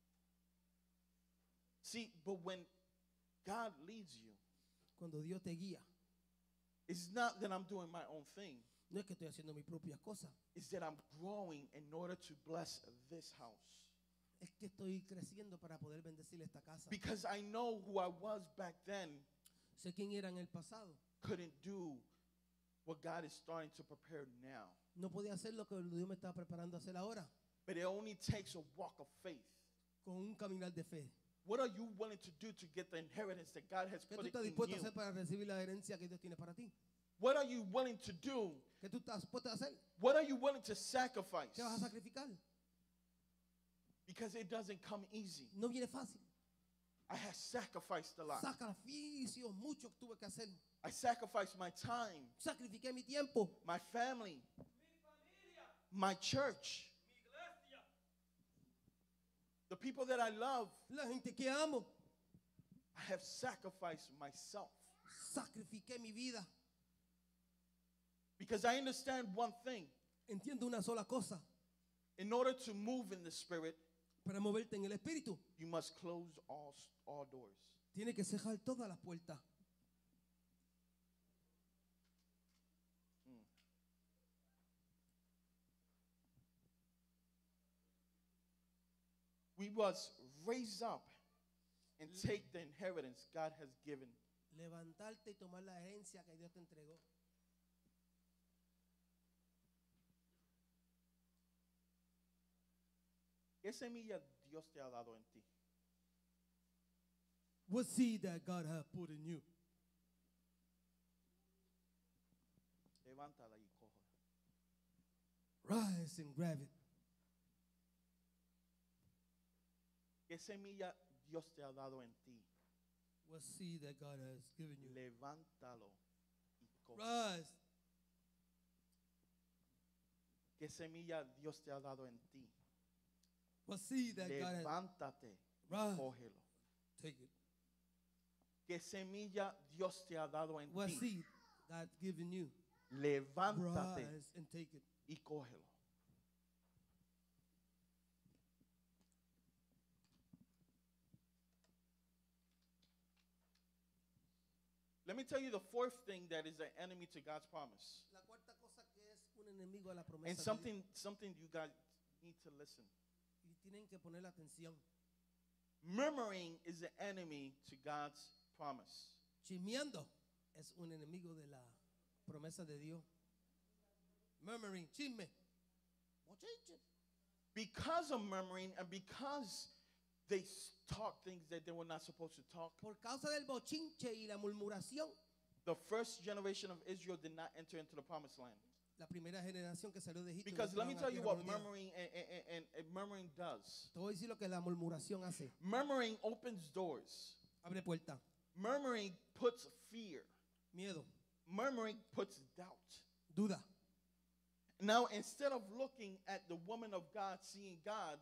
See, but when God leads you, Cuando Dios te guía, it's not that I'm doing my own thing. no es que estoy haciendo mis propias cosas, It's that I'm growing in order to bless this house. es que estoy creciendo para poder bendecir esta casa. Because I know who I was back then Sé quién era en el pasado. couldn't do what God is starting to prepare now. No podía hacer lo que Dios me está preparando a hacer ahora, But it only takes a walk of faith. con un caminar de fe. What are you willing to do to get the inheritance that God has ¿Qué put tú it estás in dispuesto a you? hacer para recibir la herencia que Dios tiene para ti? What are you willing to do? ¿Qué tú estás dispuesto a hacer? What are you willing to sacrifice? ¿Qué vas a sacrificar? Because it doesn't come easy. No viene fácil. I have sacrificed a lot. Sacrificios muchos tuve que hacer. I sacrificed my time, Sacrifiqué mi tiempo, my family, my church, the people that I love. la gente que amo. I have sacrificed myself Sacrifiqué mi vida. because I understand one thing. Entiendo una sola cosa. In order to move in the spirit, Para moverte en el espíritu, you must close all, all doors. tiene que cerrar todas las puertas. We must raise up and take the inheritance God has given. Levantarte y tomar la herencia que Dios te entregó. ¿Qué semilla Dios te ha dado en ti? What seed that God has put in you? Levántala y cógela. Rise and grab it. ¿Qué semilla Dios te ha dado en ti? What seed that God has given you? Levántalo y cógelo. Rise. ¿Qué semilla Dios te ha dado en ti? What seed that God has. Levántate y Rise. cógelo. Take it. ¿Qué semilla Dios te ha dado en What ti? seed God's given you? Levántate Rise and take it. y cógelo. Let me tell you the fourth thing that is an enemy to God's promise. La cuarta cosa que es un enemigo a la promesa. And de Dios. something something you guys need to listen. Y tienen que poner atención. Murmuring is an enemy to God's promise. Chismeando es un enemigo de la promesa de Dios. Murmuring, chisme. Bochinche. Because of murmuring and because they s- talk things that they were not supposed to talk, Por causa del bochinche y la murmuración, the first generation of Israel did not enter into the promised land. la primera generación que salió de Egipto. no Because let me entraron a tell you tierra what prometida. murmuring and, and, and, and murmuring does. Te voy a decir lo que la murmuración hace. Murmuring opens doors. Abre puerta. Murmuring puts fear. Miedo. Murmuring puts doubt. Duda. Now, instead of looking at the woman of God, seeing God,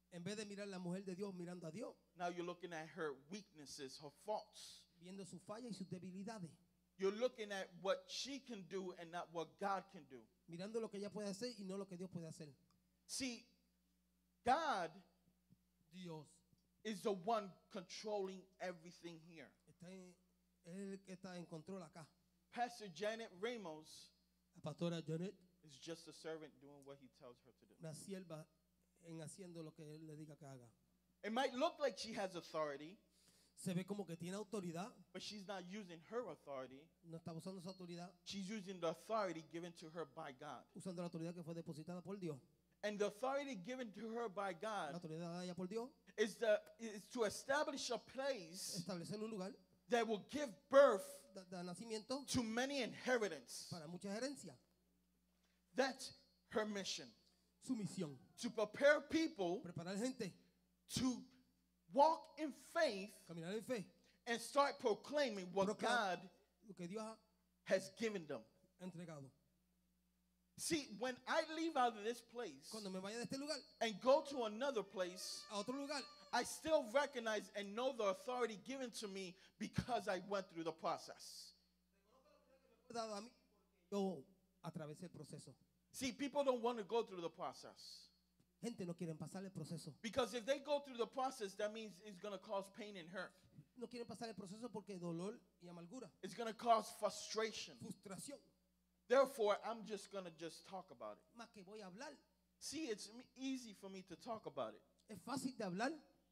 En vez de mirar la mujer de Dios mirando a Dios, Now you're looking at her weaknesses, her faults. viendo sus fallas y sus debilidades, You're looking at what she can do and not what God can do. mirando lo que ella puede hacer y no lo que Dios puede hacer. See, God Dios is the one controlling everything here. está en, es el que está en control acá. Pastor Janet Ramos La pastora Janet, is just a servant doing what he tells her to do. una sierva en haciendo lo que él le diga que haga. It might look like she has authority, Se ve como que tiene autoridad, but she's not using her authority. no está usando esa autoridad, She's using the authority given to her by God. usando la autoridad que fue depositada por Dios. And the authority given to her by La God autoridad dada ella por Dios, is, the, is to establish a place establecer un lugar, that will give birth da, da nacimiento to many inheritance. para mucha herencia. That's her mission. Su misión, To prepare people preparar gente, to walk in faith caminar en fe, and start proclaiming what Proclam- God lo que Dios ha has given them. entregado. See, when I leave out of this place Cuando me vaya de este lugar and go to another place, a otro lugar, I still recognize and know the authority given to me because I went through the process. dado a mí, yo atravesé el proceso. See, people don't want to go through the process. Gente no quieren pasar el proceso. Because if they go through the process, that means it's going to cause pain and hurt. No quieren pasar el proceso porque dolor y amargura, It's going to cause frustration. frustración. Therefore, I'm just going to just talk about it. Más que voy a hablar, See, it's m- easy for me to talk about it. es fácil de hablar.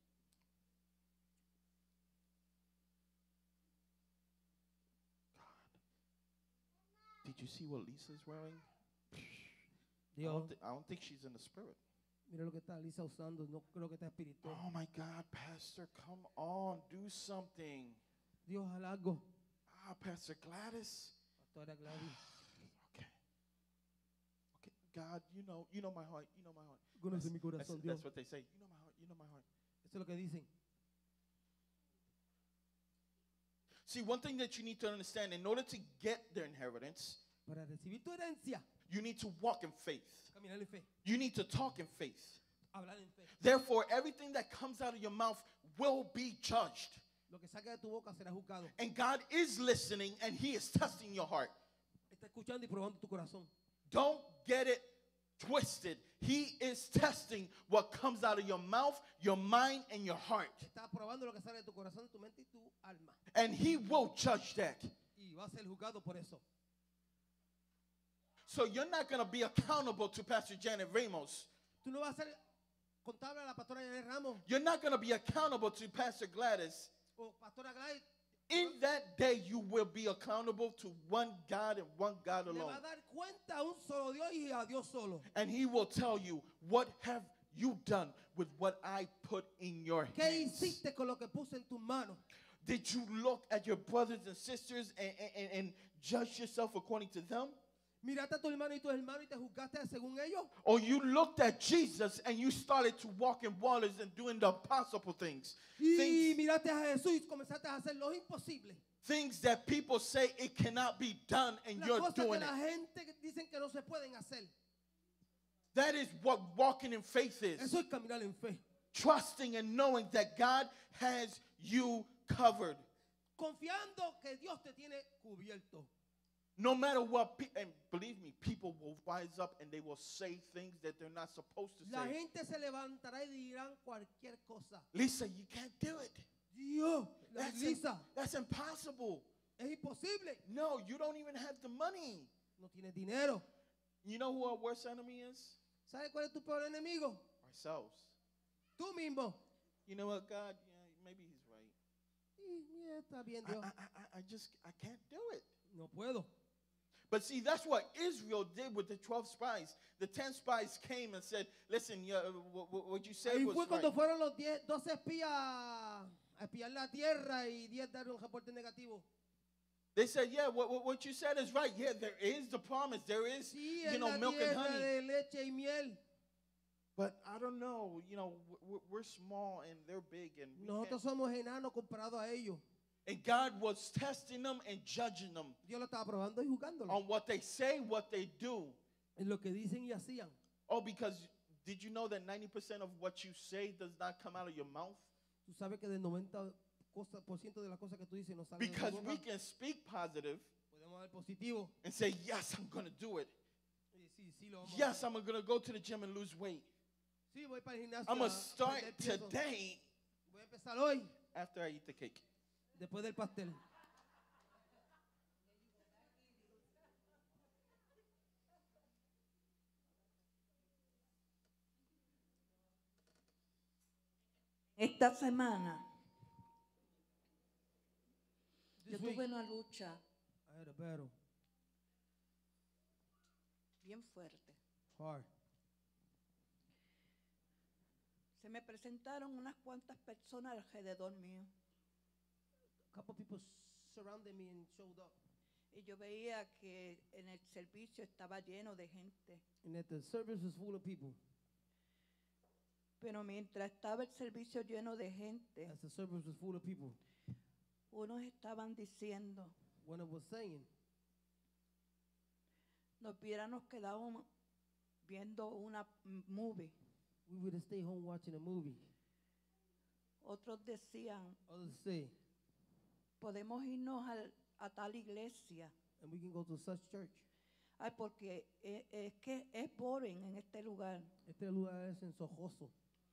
Did you see what Lisa's wearing? I Dios, don't, thi- I don't think she's in the spirit. mira lo que está Lisa usando, no creo que está espiritual. Oh my God, Pastor, come on, do something. Dios, haz algo. Ah, Pastor Gladys. Pastora Gladys, Okay. Okay, God, you know, you know my heart. You know my heart. conoce That's, mi that's, corazón, Dios. that's what they say. You know my heart. You know my heart. Eso es lo que dicen. See, one thing that you need to understand, in order to get their inheritance, Para recibir tu herencia, you need to walk in faith. caminar en fe, You need to talk in faith. hablar en fe. Therefore, everything that comes out of your mouth will be judged. Lo que salga de tu boca será juzgado. And God is listening and He is testing your heart. Está escuchando y probando tu corazón. Don't get it twisted. He is testing what comes out of your mouth, your mind, and your heart. Está probando lo que sale de tu corazón, tu mente y tu alma. And He will judge that. Y va a ser juzgado por eso. So you're not going to be accountable to Pastor Janet Ramos. Tú no vas a ser contable a la pastora Janet Ramos You're not going to be accountable to Pastor Gladys. o pastora Gladys. In that day, you will be accountable to one God and one God Le alone. va a dar cuenta a un solo Dios y a Dios solo. And He will tell you, what have you done with what I put in your ¿Qué hands? hiciste con lo que puse en tus manos? Did you look at your brothers and sisters and, and, and judge yourself according to them? Miraste a tu hermano y tus hermanos y te juzgaste según ellos. Or you looked at Jesus and you started to walk in waters and doing the impossible things. Y Things, miraste a Jesús y comenzaste a hacer lo imposible. things that people say it cannot be done and Las you're cosas que doing it. la gente que dicen que no se pueden hacer. That is what walking in faith is. Eso es caminar en fe. Trusting and knowing that God has you covered. Confiando que Dios te tiene cubierto. No matter what, pe- and believe me, people will rise up and they will say things that they're not supposed to La say. gente se levantará y dirán cualquier cosa. Lisa, you can't do it. Dios, la That's, Lisa, im- that's impossible. es imposible. No, you don't even have the money. No tienes dinero. You know who our worst enemy is? ¿Sabes cuál es tu peor enemigo? Ourselves. Tú mismo. You know what, God? Yeah, maybe He's right. Y, y está bien, I, Dios. I, I, I just, I can't do it. No puedo. But see, that's what Israel did with the twelve spies. The ten spies came and said, listen, yeah, what, what you said Ahí was fue right. cuando fueron los diez, doce espías a espiar la tierra y diez dar un reporte negativo. They said, yeah, what, what, what you said is right. Yeah, there is the promise. There is, Sí, you en know, la milk and tierra honey. de leche y miel. But I don't know, you know, we're, we're small and they're big. And, we Nosotros can't- somos enanos comparados a ellos. and God was testing them and judging them Dios lo estaba probando y juzgándolo. on what they say, what they do. En lo que dicen y hacían. Oh, because Did you know that ninety percent of what you say does not come out of your mouth? Tú sabes que del noventa por ciento de las cosas que tú dices no salen de tu Because boca. we can speak positive Podemos ver positivo. and say, yes, I'm going to do it. Y sí, sí, lo vamos a Yes, hacer. I'm going to go to the gym and lose weight. Sí, voy para el gimnasio. I'm going a to start perder peso. today Voy a empezar hoy, after I eat the cake. después del pastel. Esta semana yo This week, tuve una lucha I had a battle. bien fuerte. Hard. Se me presentaron unas cuantas personas alrededor mío A couple people surrounded me and showed up. y yo veía que en el servicio estaba lleno de gente. And that the service was full of people. Pero mientras estaba el servicio lleno de gente, As the service was full of people, unos estaban diciendo, one of was saying, nos hubiéramos quedado viendo una m- movie. we would have stayed home watching a movie. Otros decían, Others say, podemos irnos al- a tal iglesia. and we can go to such church. Ay, porque eh, es que es boring en este lugar. Este lugar es ensojoso.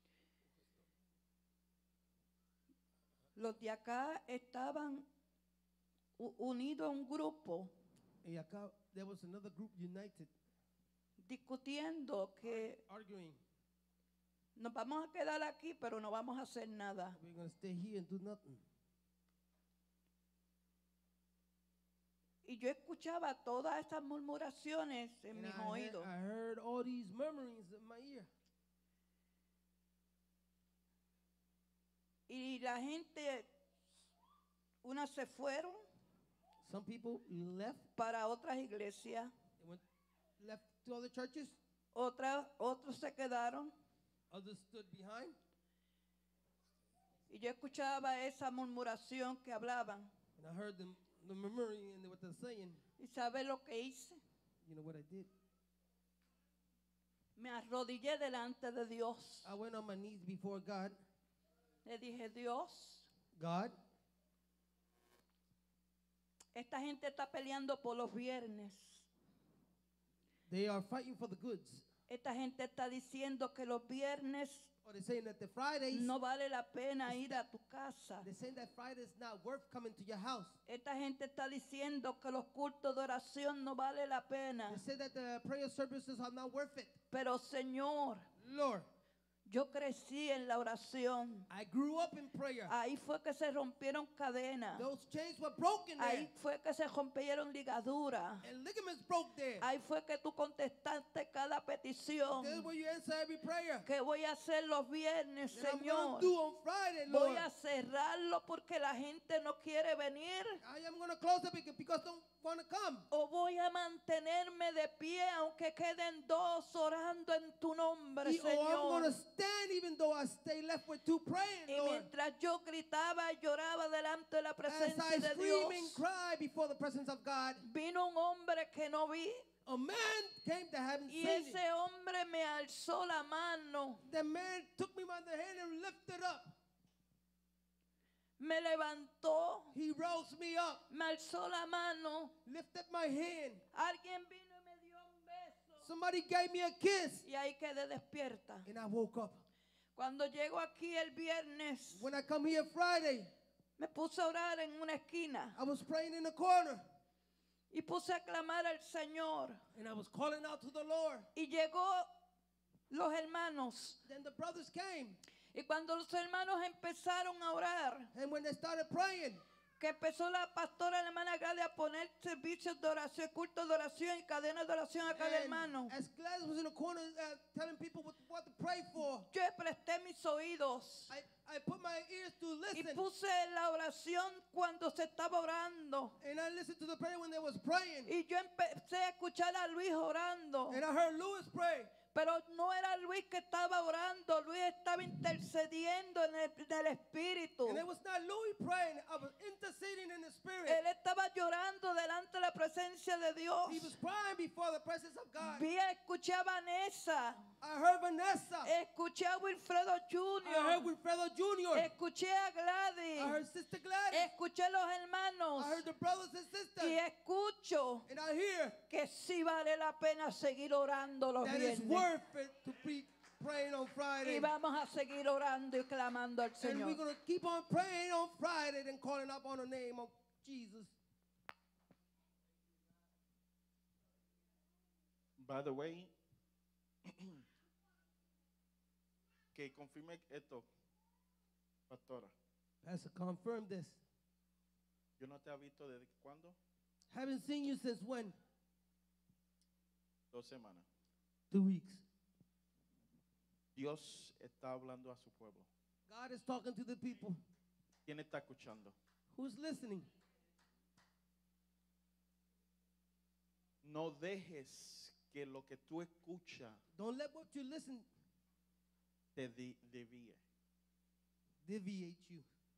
Los de acá estaban u- unidos a un grupo Y acá, there was another group united, discutiendo que arguing. nos vamos a quedar aquí, pero no vamos a hacer nada. We're going to stay here and do nothing. Y yo escuchaba todas estas murmuraciones en And mis I, heard, oídos. I heard all these murmurings in my ear. Y la gente, unas se fueron Some people left, para otras iglesias, they went, left to other churches. otras, otros se quedaron. Others stood behind. Y yo escuchaba esa murmuración que hablaban. And I heard them, the murmuring and what they're saying. ¿Y sabe lo que hice? You know what I did? Me arrodillé delante de Dios. I went on my knees before God. Le dije, Dios, God, esta gente está peleando por los viernes. they are fighting for the goods. Esta gente está diciendo que los viernes Or they're saying that the Fridays, no vale la pena ir a tu casa. they're saying that Friday is not worth coming to your house. Esta gente está diciendo que los cultos de oración no vale la pena. They say that the prayer services are not worth it. Pero Señor, Lord, yo crecí en la oración. I grew up in prayer. Ahí fue que se rompieron cadenas. Those chains were broken there. Ahí fue que se rompieron ligaduras. And ligaments broke there. Ahí fue que tú contestaste cada petición. This is where you answer every prayer. Que voy a hacer los viernes, And I'm Señor. going to do on Friday, Voy Lord. a cerrarlo porque la gente no quiere venir. I am going to close it because, because don't want to come. O voy a mantenerme de pie aunque queden dos orando en tu nombre, Y- or I'm going to Señor. stand even though I stay left with two praying, Y Lord. mientras yo gritaba y lloraba delante de la As presencia I de scream and Dios, cry before the presence of God, vino un hombre que no vi a man came that I haven't y seen it. ese hombre me alzó la mano, The man took me by the hand and lifted up. me levantó, He rose me up, me alzó la mano. lifted my hand. Alguien vino y me dio un beso Somebody gave me a kiss, y ahí quedé despierta. and I woke up. Cuando llego aquí el viernes, When I come here Friday, me puse a orar en una esquina I was praying in the corner, y puse a clamar al Señor. and I was calling out to the Lord. Y llegó los hermanos. Then the brothers came, Y cuando los hermanos empezaron a orar, and when they started praying, que empezó la pastora la hermana Galia a poner servicios de oración, cultos de oración y cadenas de oración a cada hermano, and as Gladys was in the corner uh, telling people what, what to pray for, yo presté mis oídos I, I put my ears to y listen, puse la oración cuando se estaba orando. and I listened to the prayer when they was praying, Y yo empecé a escuchar a Luis orando, and I heard Louis pray, pero no era Luis que estaba orando, Luis estaba intercediendo en el, en el Espíritu. And it was not Louis praying, I was interceding in the Spirit. Él estaba llorando delante de la presencia de Dios. He was crying before the presence of God. Vi, escuché a Vanessa, I heard Vanessa. escuché a Wilfredo I heard Junior, Wilfredo Junior escuché a I Gladys, heard Sister Gladys. escuché a los hermanos I heard the brothers and sisters. y escucho And I hear que sí vale la pena seguir orando los that it's viernes. worth it to be praying on Friday. Y vamos a seguir orando y clamando al And we're Señor. going to keep on praying on Friday and calling up on the name of Jesus. By the way, que confirme esto, pastora. Pastor, confirm this. Yo no te he visto desde cuándo? Haven't seen you since when? Dos semanas. Two weeks. Dios está hablando a su pueblo. God is talking to the people. ¿Quién está escuchando? Who's listening? No dejes que lo que tú escuchas Don't let what you listen te di- desvíe. deviate you.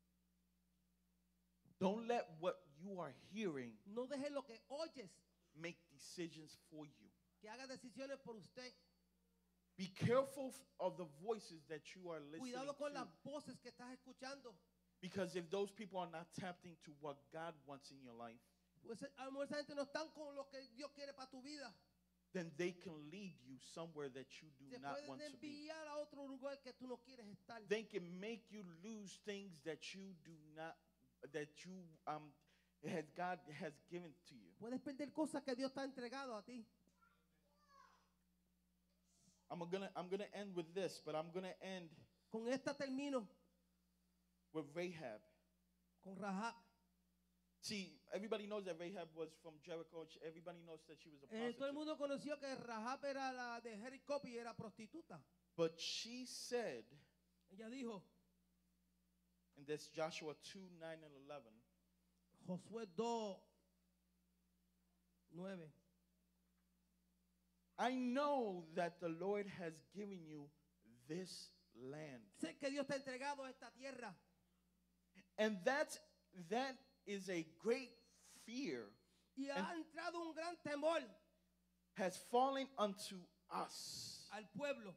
Don't let what you are hearing No deje lo que oyes make decisions for you. que haga decisiones por usted. Be careful f- of the voices that you are listening Cuidado con to. las voces que estás escuchando. Because if those people are not tapped into what God wants in your life, Pues a lo mejor esa gente no están con lo que Dios quiere para tu vida. then they can lead you somewhere that you do Te not pueden want to be. enviar a otro lugar que tú no quieres estar. They can make you lose things that you do not, that you um has God has given to you. Puedes perder cosas que Dios te ha entregado a ti. I'm gonna I'm gonna end with this, but I'm gonna end Con esta termino, with Rahab. con Rahab. See, everybody knows that Rahab was from Jericho. She- Everybody knows that she was a Eh, todo el prostitute. mundo conoció que Rahab era la de Jericó y era prostituta. But she said, Ella dijo, and that's Joshua two, nine, and eleven. Josué dos, nueve. I know that the Lord has given you this land. Sé que Dios te ha entregado esta tierra. And that's, that is a great fear Y ha And- entrado un gran temor has fallen unto us. al pueblo.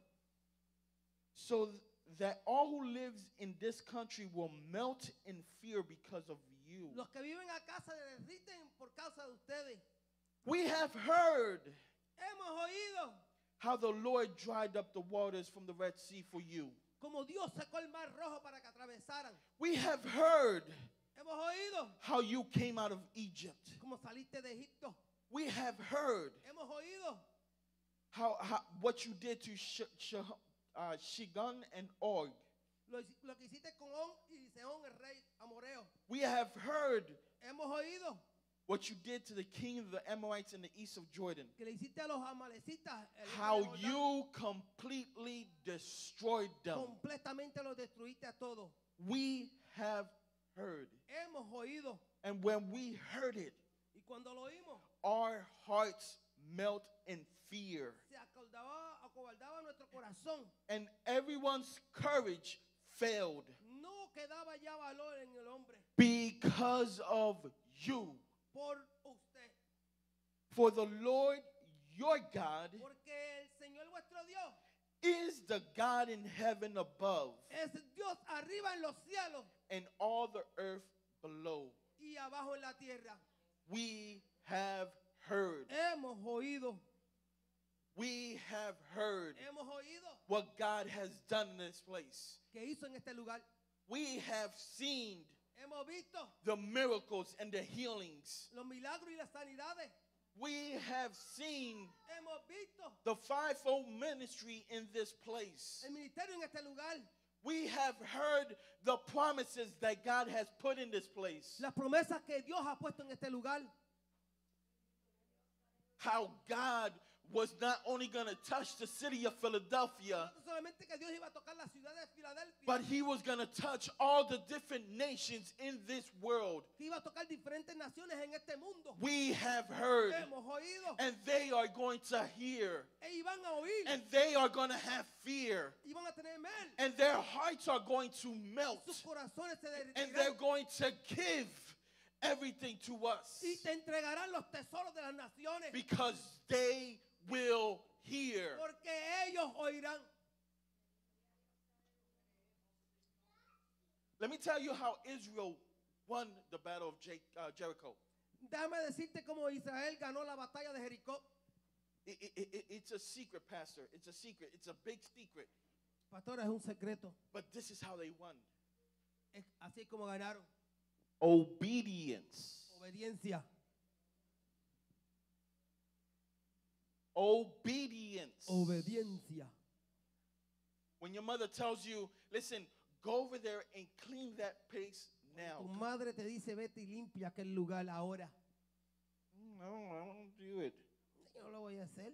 So th- that all who lives in this country will melt in fear because of you. Los que viven acá se derriten por causa de ustedes. We have heard Hemos oído how the Lord dried up the waters from the Red Sea for you. como Dios secó el mar rojo para que atravesaran. We have heard Hemos oído how you came out of Egypt. como saliste de Egipto. We have heard Hemos oído how, how what you did to Sh- Sh- uh, Shigun and Og. lo, lo que hiciste con On y Sehón, el rey amoreo. We have heard Hemos oído what you did to the king of the Amorites in the east of Jordan. que le hiciste a los amalecitas. el hijo How de Jordán. you completely destroyed them. Completamente los destruiste a todos. We have heard. Hemos oído. And when we heard it, Y cuando lo oímos, our hearts melt in fear. se acordaba, acobardaba nuestro corazón. And everyone's courage failed No quedaba ya valor en el hombre because of you. por usted. For the Lord your God Porque el Señor vuestro Dios is the God in heaven above es Dios arriba en los cielos and all the earth below. y abajo en la tierra. We have heard. Hemos oído. We have heard Hemos oído what God has done in this place. que hizo en este lugar. We have seen Hemos visto the miracles and the healings. los milagros y las sanidades. We have seen Hemos visto the fivefold ministry in this place. el ministerio en este lugar. We have heard the promises that God has put in this place. Las promesas que Dios ha puesto en este lugar. How God was not only going to touch the city of Philadelphia, No solamente que Dios iba a tocar la ciudad de Filadelfia, But he was going to touch all the different nations in this world. que iba a tocar diferentes naciones en este mundo. We have heard, Hemos oído. and they are going to hear, E iban a oír. and they are going to have fear, Iban a tener mel. and their hearts are going to melt, Sus corazones se and they're derretirán. going to give everything to us Y te entregarán los tesoros de las naciones. because they will hear. Porque ellos oirán. Let me tell you how Israel won the battle of Jer- uh, Jericho. Déjame decirte cómo Israel ganó la batalla de Jericó. It- it- it- it's a secret, Pastor. It's a secret. It's a big secret. Pastor, es un secreto. But this is how they won. Es así es como ganaron. Obedience. Obediencia. Obedience. Obediencia. When your mother tells you, listen, go over there and clean that place now. Tu madre te dice, vete y limpia aquel lugar ahora. Mm, No, I don't do it. Yo no lo voy a hacer.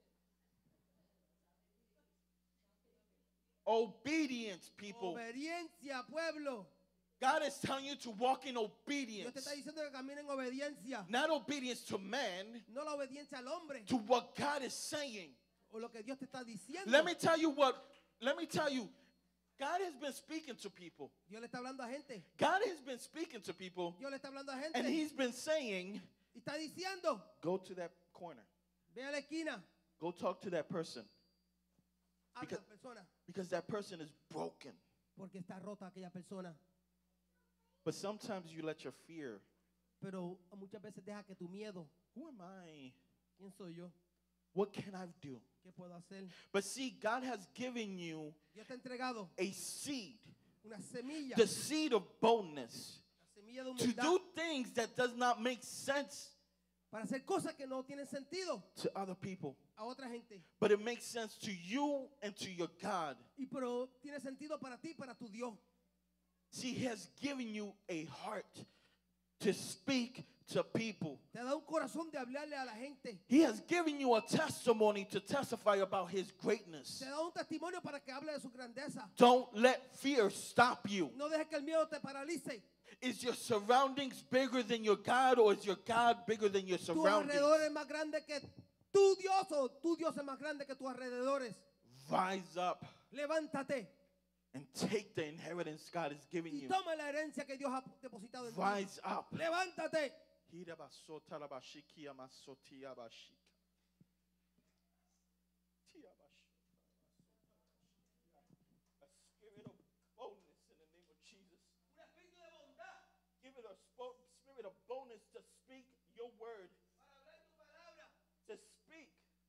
Obedience, people. Obediencia, pueblo. God is telling you to walk in Dios te obedience. está diciendo que camine en obediencia. Not obedience to man, No la obediencia al hombre. to what God is saying. O lo que Dios te está diciendo. Let me tell you what, let me tell you, God has been speaking to people. Dios le está hablando a gente. God has been speaking to people, Dios le está hablando a gente. and He's been saying, Y está diciendo, go to that corner. ve a la esquina. Go talk to that person. Habla Because- persona. Because that person is broken. Porque está rota aquella persona. But sometimes you let your fear, Pero muchas veces deja que tu miedo. who am I? ¿Quién soy yo? What can I do? ¿Qué puedo hacer? But see, God has given you Dios te ha entregado a seed, una semilla. the seed of boldness, La semilla de to humildad. do things that does not make sense Para hacer cosas que no tienen sentido to other people. a otra gente. But it makes sense to you and to your God. Y pero tiene sentido para ti y para tu Dios. See, He has given you a heart to speak to people. Te da un corazón de hablarle a la gente. He has given you a testimony to testify about His greatness. Te da un testimonio para que hable de su grandeza. Don't let fear stop you. No dejes que el miedo te paralice. Is your surroundings bigger than your God, or is your God bigger than your Tu surroundings? alrededor es más grande que tu Dios o tu Dios es más grande que tus alrededores. Rise up Levántate and take the inheritance God is giving y you. toma la herencia que Dios ha depositado en ti. Rise up. Levántate. A spirit of boldness in the name of Jesus. Give it a spo- spirit of boldness to speak your word. To speak.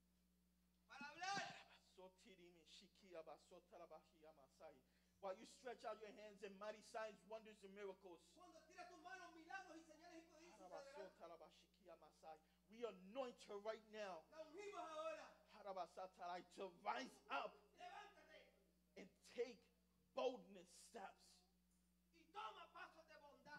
While you stretch out your hands in mighty signs, wonders, and miracles. Cuando tira tus manos, milagros y señales y prodigios. We anoint her right now La ungimos ahora. to rise up Levántate and take boldness steps. y toma pasos de bondad.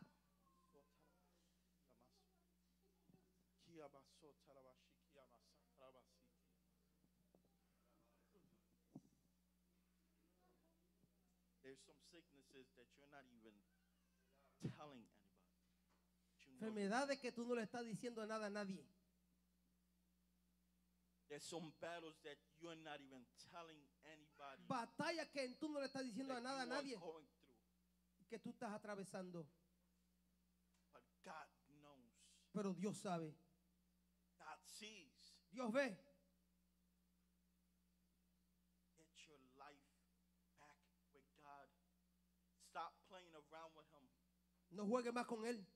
There's some sicknesses that you're not even telling anybody. You know Enfermedades que tú no le estás diciendo nada a nadie. there's some battles that you're not even telling anybody. Batallas que tú no le estás diciendo a that nada a you are nadie. going through. Que tú estás atravesando. But God knows. Pero Dios sabe. God sees. Dios ve. Get your life back with God. Stop playing around with Him. No juegue más con Él.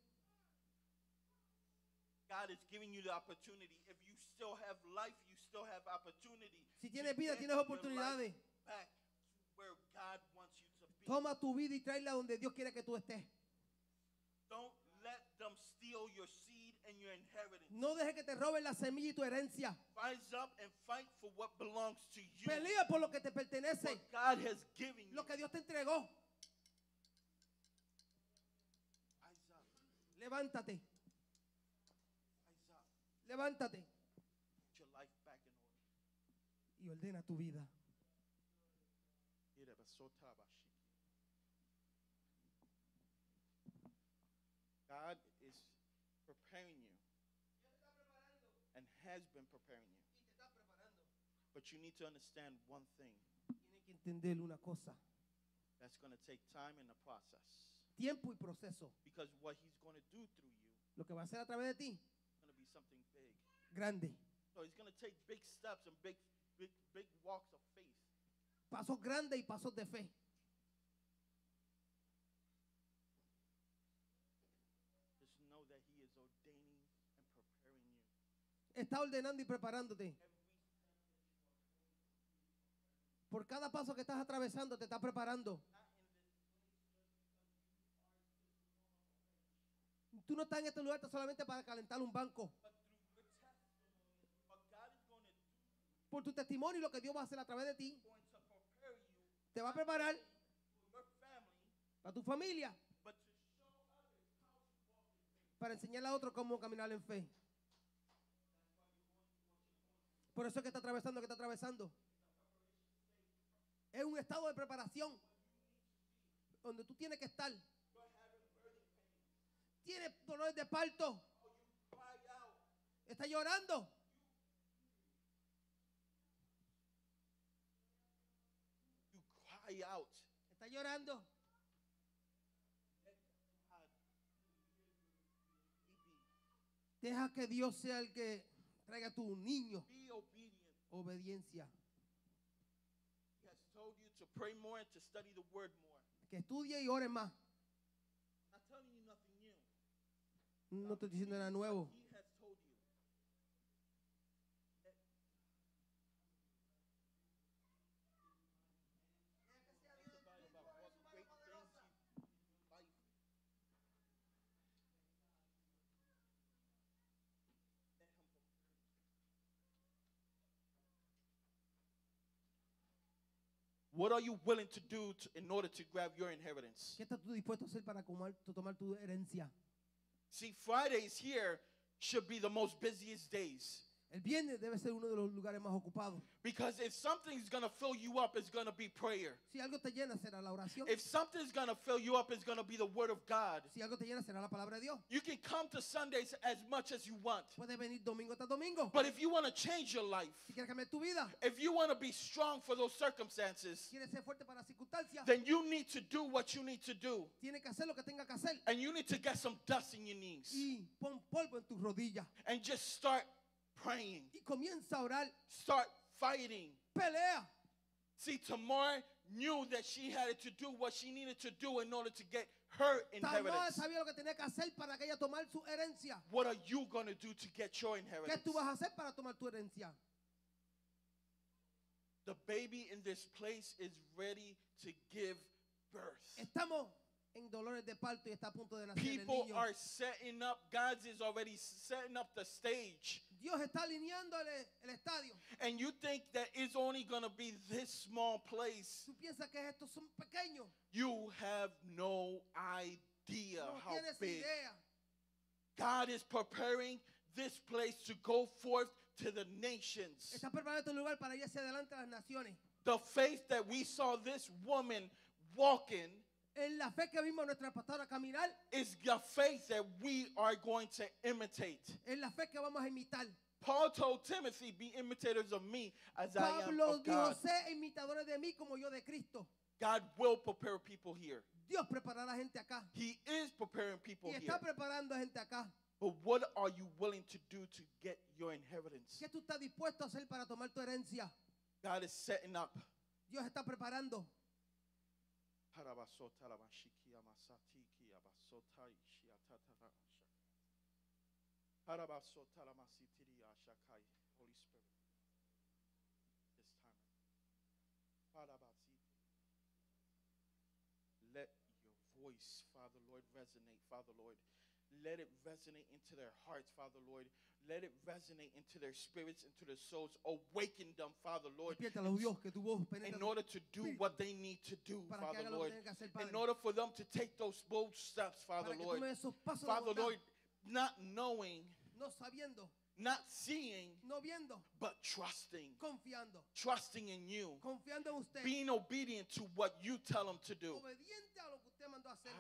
God is giving you the opportunity. If you still have life, you still have opportunity. Si to tienes vida, get tienes your oportunidades. life back to where God wants you to be. Toma tu vida y tráela donde Dios quiere que tú estés. Don't let them steal your seed and your inheritance. No dejes que te roben la semilla y tu herencia. Rise up and fight for what belongs to you. Pelea por lo que te pertenece. What God has given you. Lo que Dios te entregó. Rise up. Levántate. Rise up. Levántate. Put your life back in order. Y ordena tu vida. has been preparing you. Y te está preparando. But you need to understand one thing. Tienen que entender una cosa. That's going to take time in the process. Tiempo y proceso. Because what he's going to do through you Lo que va a hacer a través de ti, is going to be something big. grande. So he's going to take big steps and big, big, big walks of faith. Pasos grandes y pasos de fe. Just know that he is ordaining and preparing you. Está ordenando y preparándote. Por cada paso que estás atravesando, te está preparando. Tú no estás en este lugar solamente para calentar un banco. But through your testimony, what God is going to do Por tu testimonio y lo que Dios va a hacer a través de ti, is going to prepare you te va a preparar for your family, para tu familia, but to show others how to walk in faith. para enseñarle a otros cómo caminar en fe. Por eso es que está atravesando lo que está atravesando. Es un estado de preparación donde tú tienes que estar. Tienes dolores de parto. Cry out. Está llorando. You cry out. Está llorando. Let God Deja que Dios sea el que traiga a tu niño be, be obedient. obediencia. He has told you to pray more and to study the word more. Que estudie y ore más. I'm not telling you nothing new. No estoy diciendo nada nuevo. He has told you. Testify about what great things he- in life. Let him prepare you. What are you willing to do to, in order to grab your inheritance? ¿Qué estás tú dispuesto a hacer para comar- tomar tu herencia? See, Fridays here should be the most busiest days. El viernes debe ser uno de los lugares más ocupados. Because if something's going to fill you up, it's going to be prayer. Si algo te llena, será la oración. If something's going to fill you up, it's going to be the word of God. Si algo te llena, será la palabra de Dios. You can come to Sundays as much as you want. Puedes venir domingo tras domingo. But if you want to change your life, Si quieres cambiar tu vida, if you want to be strong for those circumstances, quieres ser fuerte para las circunstancias, then you need to do what you need to do. tienes que hacer lo que tenga que hacer. And you need to get some dust in your knees. Y pon polvo en tus rodillas. And just start praying. Y comienza a orar. Start fighting. Pelea. See, Tamar knew that she had to do what she needed to do in order to get her Tamar inheritance. sabía lo que tenía que hacer para que ella tomar su herencia. What are you going to do to get your ¿Qué inheritance? tú vas a hacer para tomar tu herencia? The baby in this place is ready to give birth. Estamos en dolores de parto y está a punto de nacer el People niño. are setting up, God is already setting up the stage. Dios está alineando el, el estadio. And you think that it's only going to be this small place. Tú piensas que estos son pequeños. You have no idea No how tienes big. idea. God is preparing this place to go forth to the nations. Está preparando este lugar para ir hacia adelante a las naciones. The faith that we saw this woman walking En la fe que vimos a nuestra pastora caminar, is the faith that we are going to imitate. en la fe que vamos a imitar. Paul told Timothy, be imitators of me as I am Pablo of dijo, God. sé imitadores de mí como yo de Cristo. God will prepare people here. Dios preparará gente acá. He is preparing people Y here. está preparando gente acá. But what are you willing to do to get your inheritance? ¿Qué tú estás dispuesto a hacer para tomar tu herencia? God is setting up. Dios está preparando. Holy Spirit, this time. Let your voice, Father Lord, resonate, Father Lord. Let it resonate into their hearts, Father Lord. Let it resonate into their spirits, into their souls. Awaken them, Father Lord, Despiértalos, Dios, que tu voz penetre in order to do what they need to do, para que Father haga lo Lord. que tenga que hacer, Padre. In order for them to take those bold steps, Father Para que Lord. tome esos pasos de Father bondad, Lord, not knowing, no sabiendo, not seeing, no viendo, but trusting. confiando, Trusting in you. confiando en usted, Being obedient to what you tell them to do. obediente a lo que usted mandó a hacer.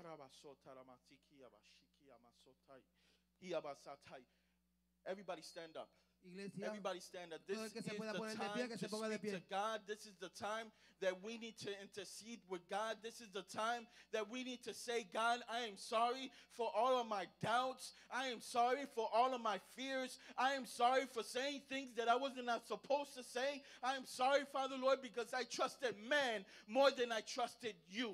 Everybody stand up. Iglesia, Everybody stand up. This todo el is que se the pueda poner de pie, time que to se ponga de speak to pie. God. This is the time that we need to intercede with God. This is the time that we need to say, God, I am sorry for all of my doubts. I am sorry for all of my fears. I am sorry for saying things that I wasn't not supposed to say. I am sorry, Father Lord, because I trusted man more than I trusted you.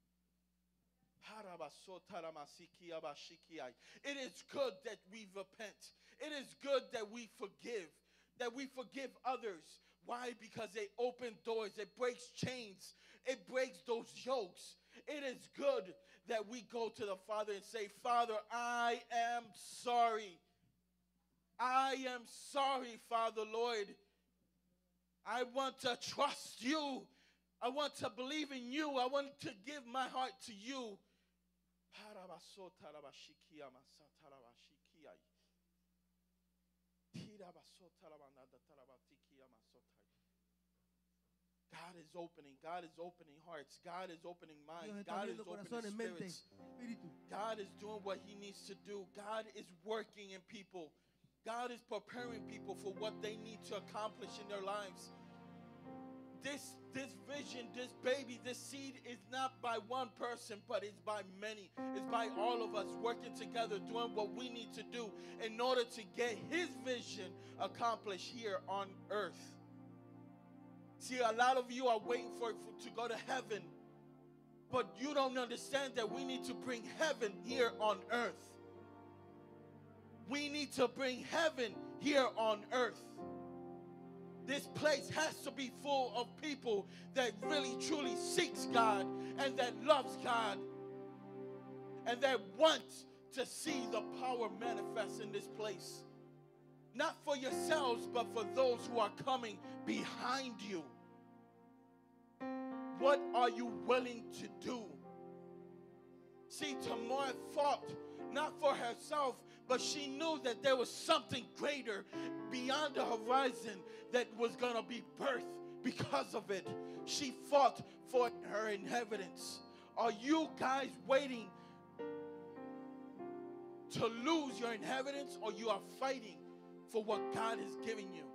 It is good that we repent. It is good that we forgive, that we forgive others. Why? Because they open doors. It breaks chains. It breaks those yokes. It is good that we go to the Father and say, Father, I am sorry. I am sorry, Father Lord. I want to trust you. I want to believe in you. I want to give my heart to you. God is opening. God is opening hearts. God is opening Dios minds. está God is abriendo opening corazones, mente, spirits. espíritu. God is doing what he needs to do. God is working in people. God is preparing people for what they need to accomplish in their lives. This, this vision, this baby, this seed is not by one person, but it's by many. It's by all of us working together, doing what we need to do in order to get his vision accomplished here on earth. See, a lot of you are waiting for it to go to heaven, but you don't understand that we need to bring heaven here on earth. We need to bring heaven here on earth. This place has to be full of people that really truly seeks God and that loves God and that wants to see the power manifest in this place. Not for yourselves, but for those who are coming behind you. What are you willing to do? See, Tamar fought not for herself, but she knew that there was something greater beyond the horizon that was going to be birthed because of it. She fought for her inheritance. Are you guys waiting to lose your inheritance, or you are fighting for what God is giving you?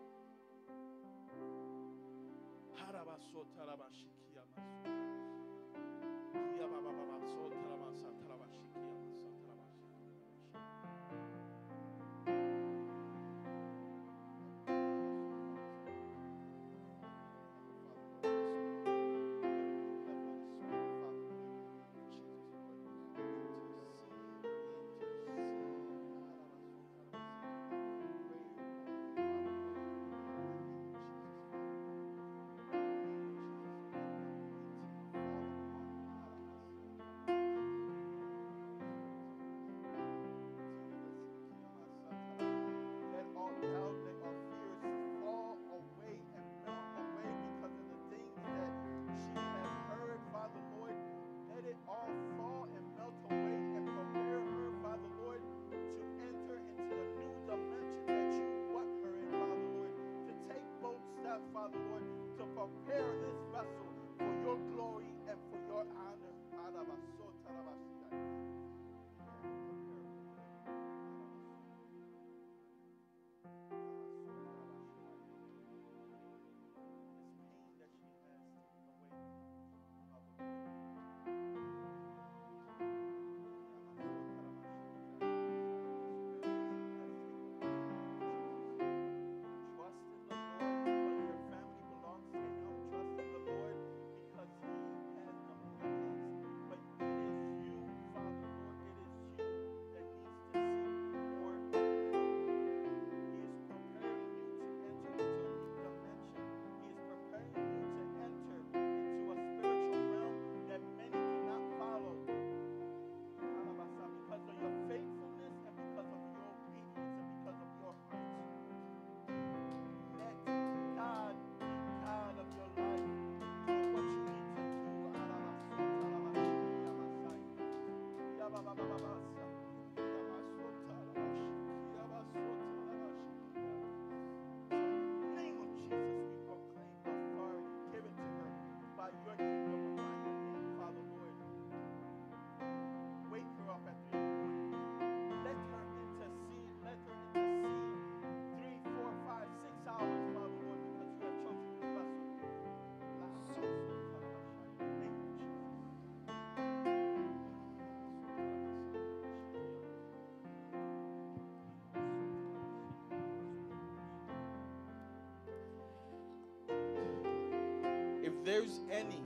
there's any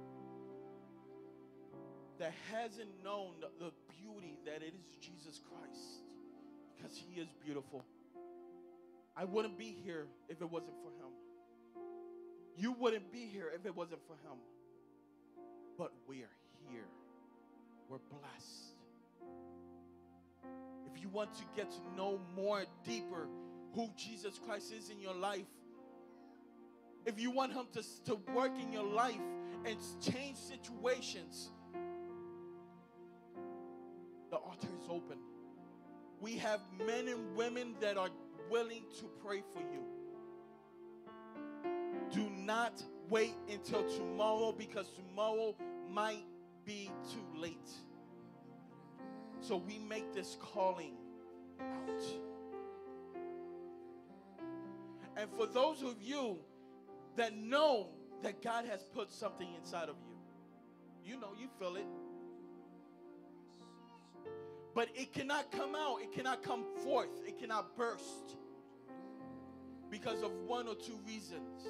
that hasn't known the, the beauty that it is Jesus Christ, because he is beautiful, I wouldn't be here if it wasn't for him. You wouldn't be here if it wasn't for him. But we're here. We're blessed. If you want to get to know more deeper who Jesus Christ is in your life, if you want him to, to work in your life and change situations, the altar is open. We have men and women that are willing to pray for you. Do not wait until tomorrow, because tomorrow might be too late. So we make this calling out. And for those of you that know that God has put something inside of you, you know, you feel it. But it cannot come out. It cannot come forth. It cannot burst because of one or two reasons.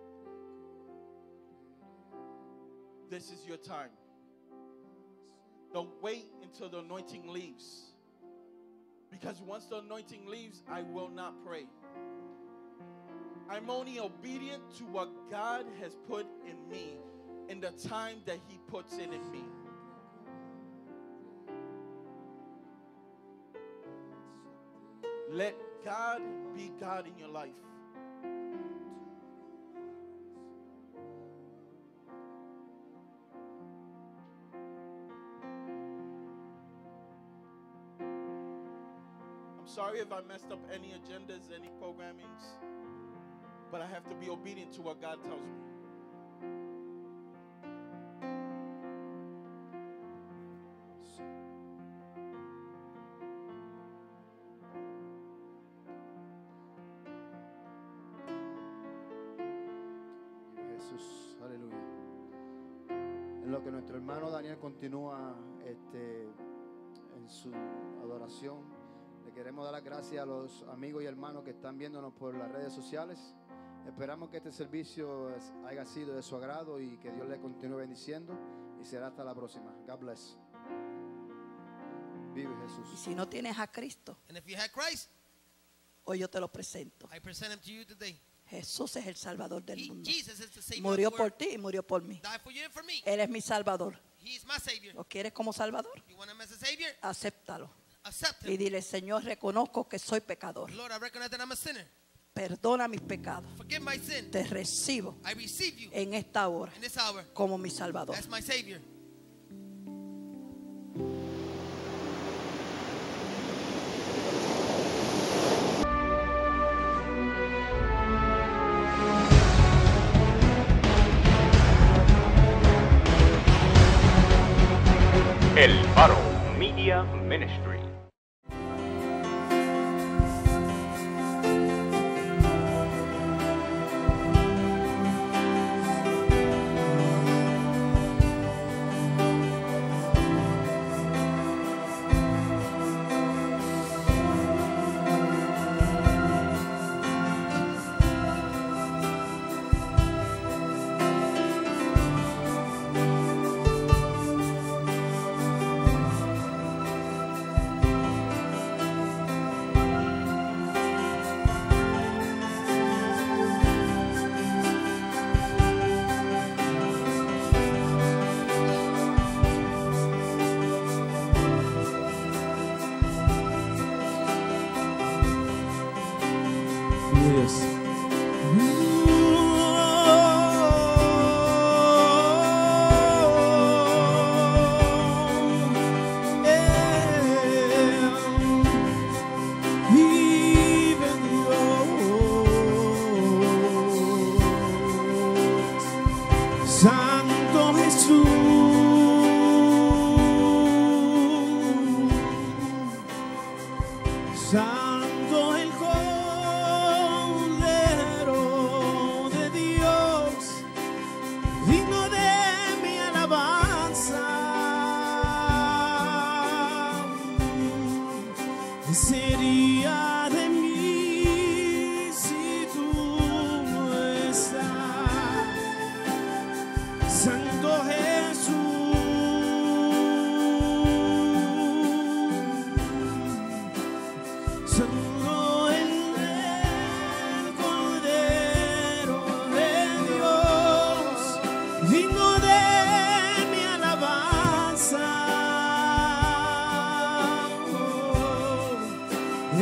This is your time. Don't wait until the anointing leaves. Because once the anointing leaves, I will not pray. I'm only obedient to what God has put in me in the time that he puts it in me. Let God be God in your life. I'm sorry if I messed up any agendas, any programmings, but I have to be obedient to what God tells me. Jesús, aleluya. En lo que nuestro hermano Daniel continúa este, en su adoración, le queremos dar las gracias a los amigos y hermanos que están viéndonos por las redes sociales. Esperamos que este servicio es, haya sido de su agrado y que Dios le continúe bendiciendo, y será hasta la próxima. God bless. Vive Y Jesús. si no tienes a Cristo, And if you had Christ, hoy yo te lo presento. I present him to you today. Jesús es el Salvador del He, mundo. Jesus is the Savior Murió of the por world. ti y murió por mí. Died for you and for me. Él es mi Salvador. He is my Savior. ¿Lo quieres como Salvador? You want him as a Savior? Acéptalo. Accept Y him. dile, Señor, reconozco que soy pecador. Lord, I recognize that I'm a sinner. Perdona mis pecados. Forgive my sin. Te recibo I receive you en esta hora in this hour como mi Salvador. as my Savior. El Faro Media Ministry. Santo Jesús, Santo el Cordero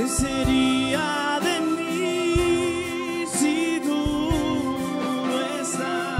¿qué sería de mí si tú no estás?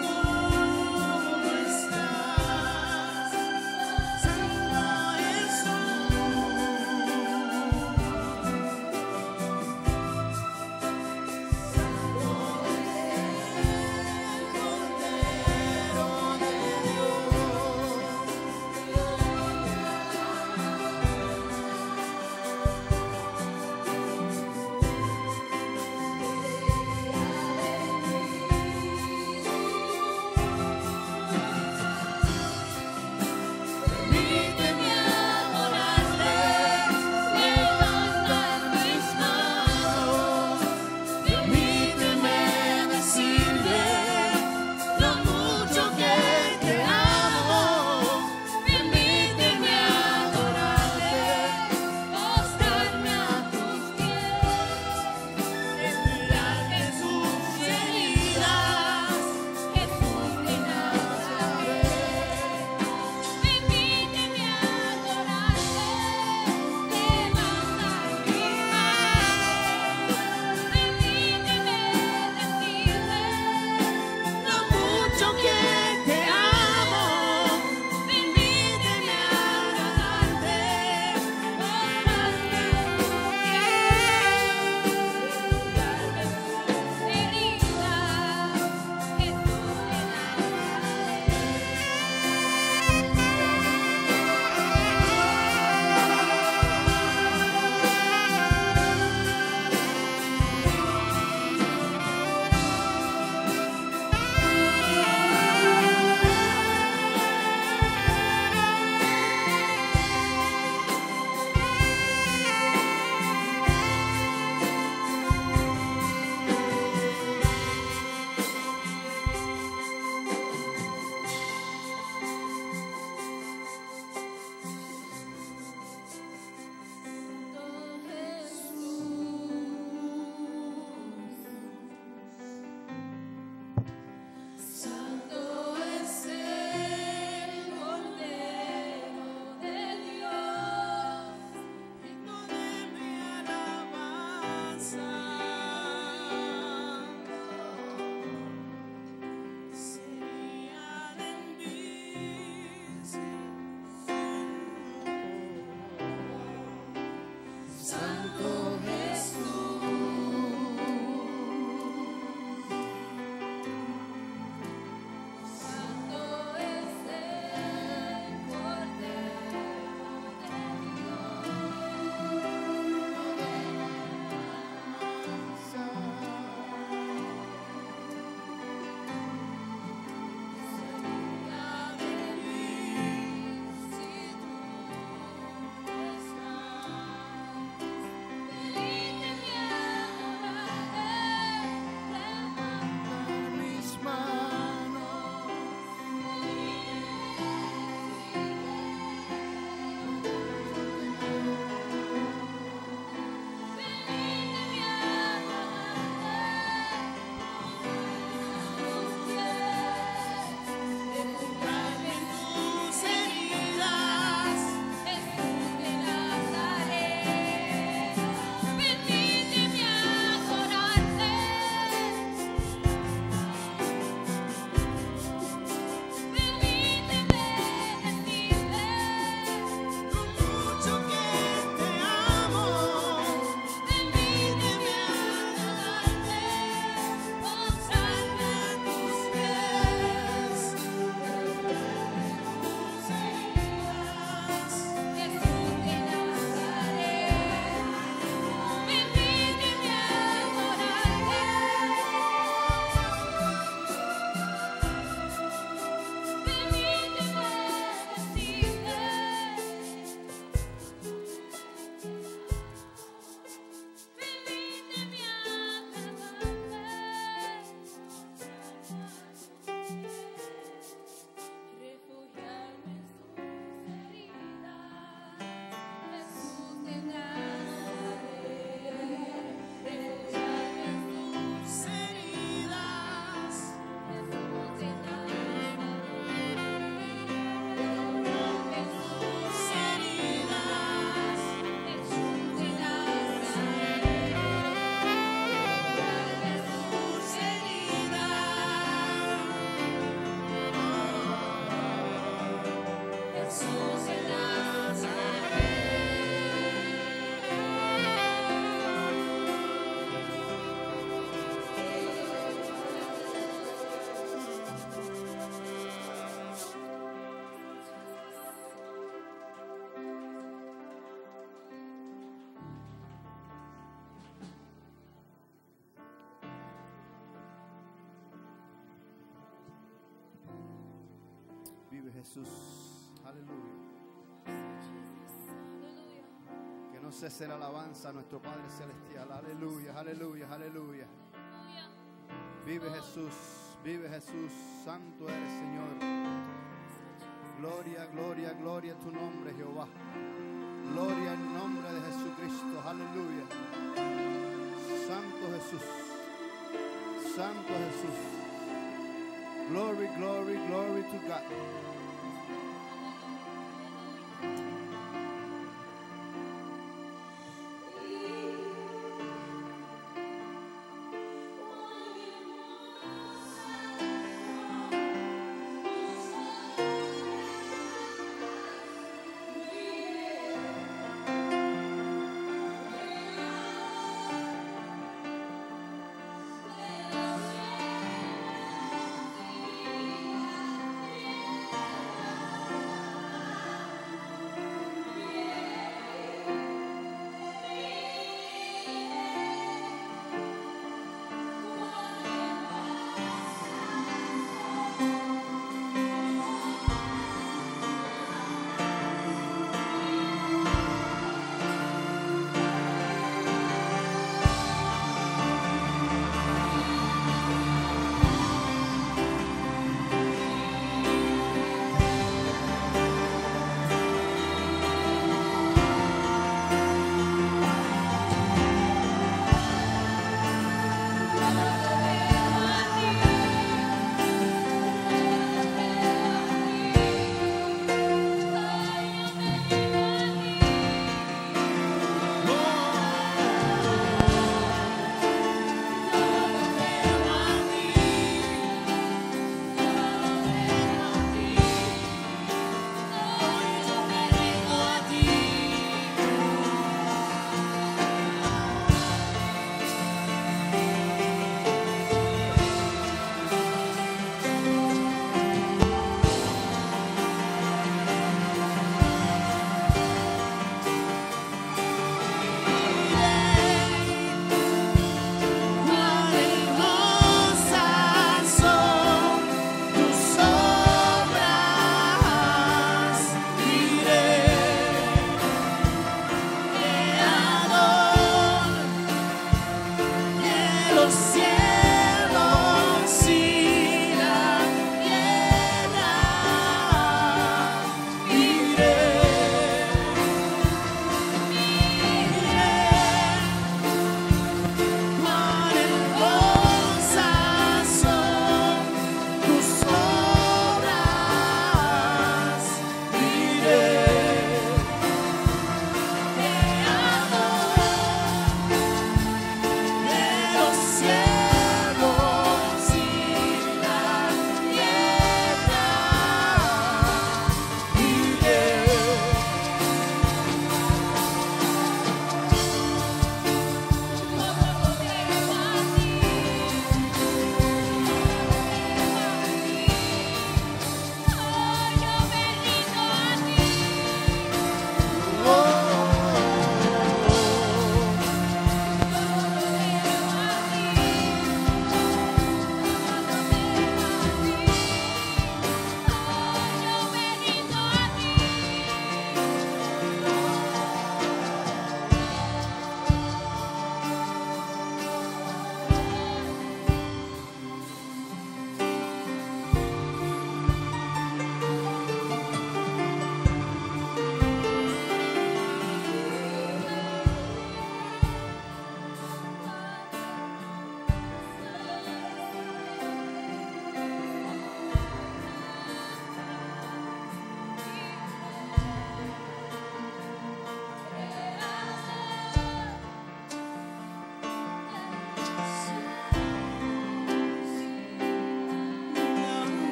Jesús. Jesús. Aleluya. Que no cese la alabanza a nuestro Padre Celestial. Aleluya, aleluya, aleluya. Vive Jesús, vive Jesús. Santo eres, Señor. Gloria, gloria, gloria a tu nombre, Jehová. Gloria en nombre de Jesucristo. Aleluya. Santo Jesús. Santo Jesús. Glory, glory, glory to God.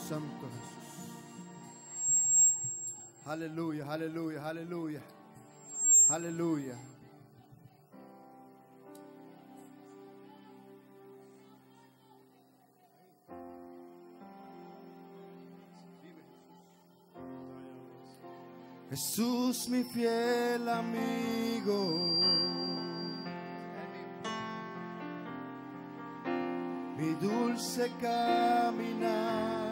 Santo Jesús. Aleluya, aleluya, aleluya. Aleluya. Jesús, mi fiel amigo, mi dulce caminar.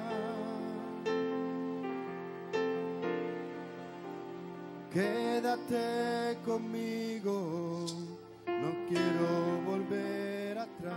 Quédate conmigo, no quiero volver atrás.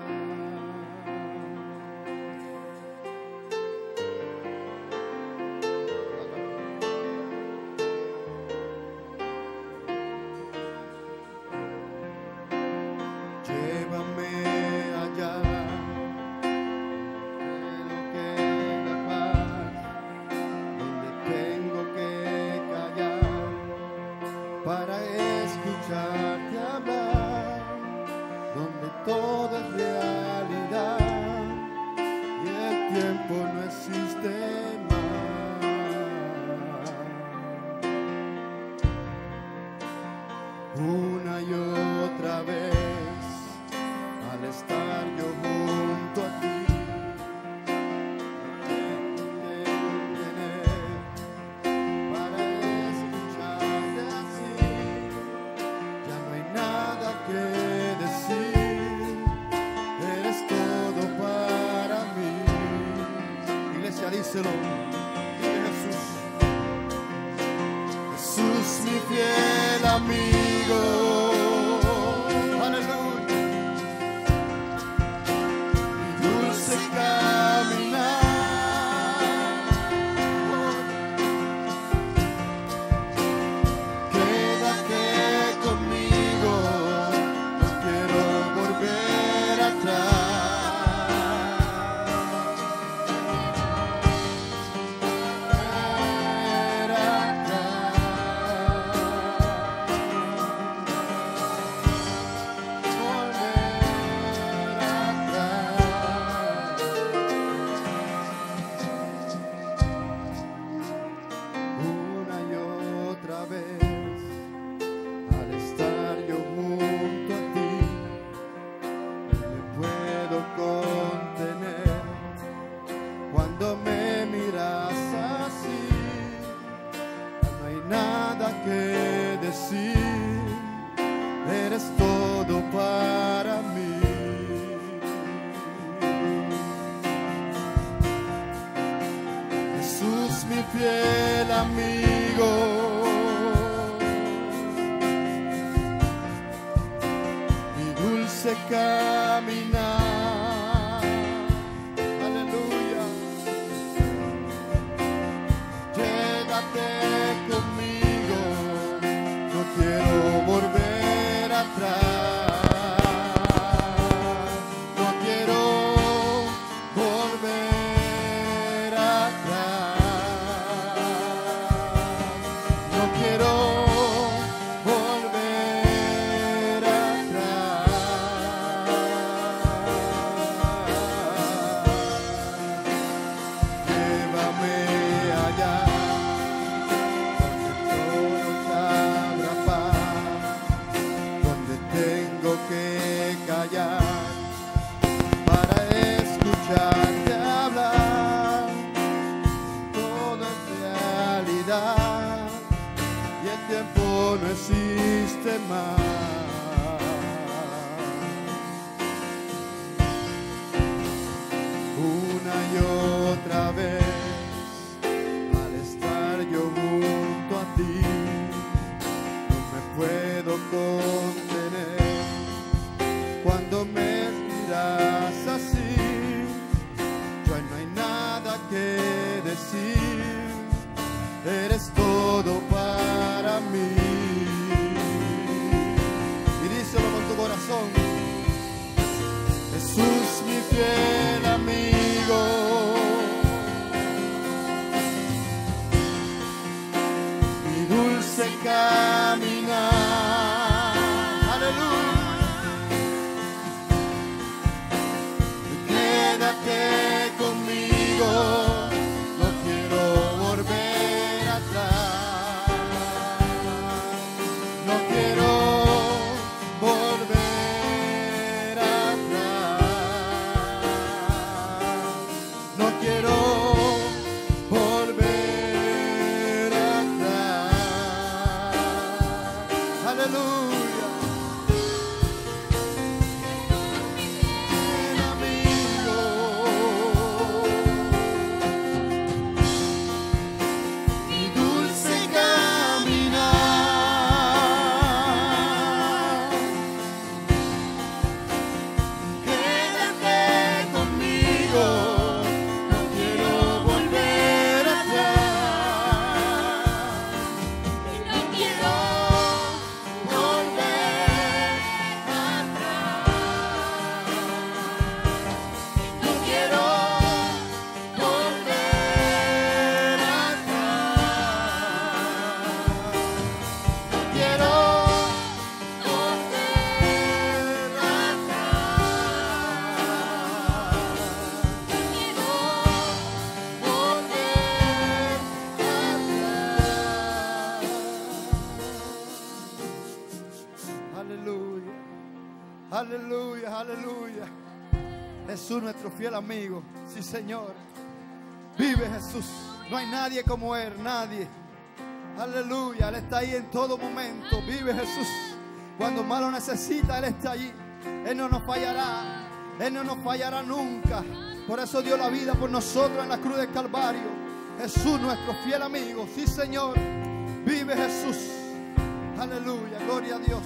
Una y otra vez, al estar yo junto a ti, tener para escucharte así, ya no hay nada que decir, eres todo para mí. Iglesia, díselo, dile Jesús, Jesús mi fiel amigo. Aleluya. Mi dulce caminar. Quédate conmigo, no quiero volver atrás. Eres todo para mí. Jesús, mi fiel amigo, mi dulce caminar. Aleluya. Quédate conmigo, no quiero volver atrás, no quiero volver atrás, no quiero volver atrás. Llévame allá donde todo habrá paz, donde tengo que callar para escucharte hablar. Todo es realidad y el tiempo no existe más. Una y otra vez, al estar yo junto a ti, no me puedo contener. Cuando me miras así, ya no hay nada que decir, eres todo para mí. Y díselo con tu corazón, Jesús mi fiel amigo, mi dulce caminar. Aleluya. Aleluya. Aleluya, aleluya. Jesús, nuestro fiel amigo. Sí, Señor. Vive Jesús. No hay nadie como Él, nadie. Aleluya. Él está ahí en todo momento. Vive Jesús. Cuando más lo necesita, Él está allí. Él no nos fallará. Él no nos fallará nunca. Por eso dio la vida por nosotros en la cruz del Calvario. Jesús, nuestro fiel amigo. Sí, Señor. Vive Jesús. Aleluya. Gloria a Dios.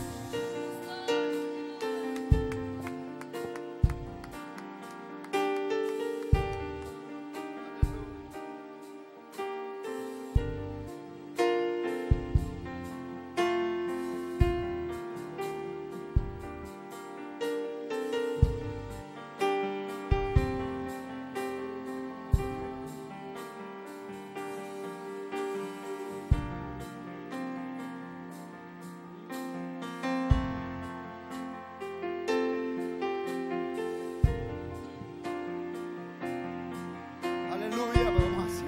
Aleluya, vamos así.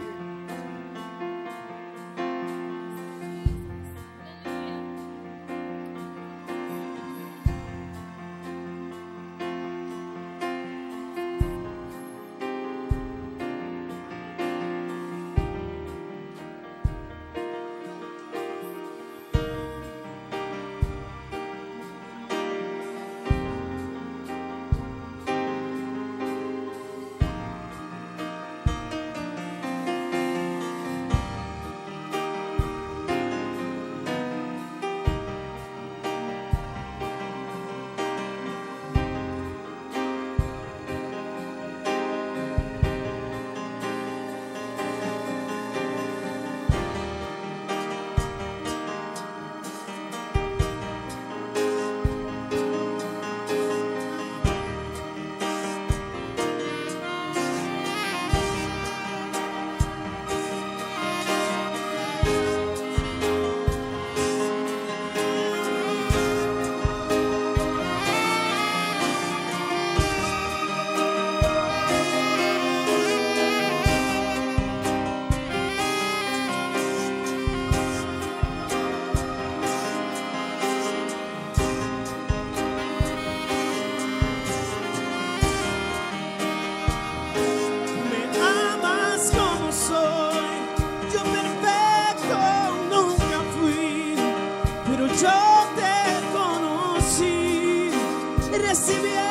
Recibí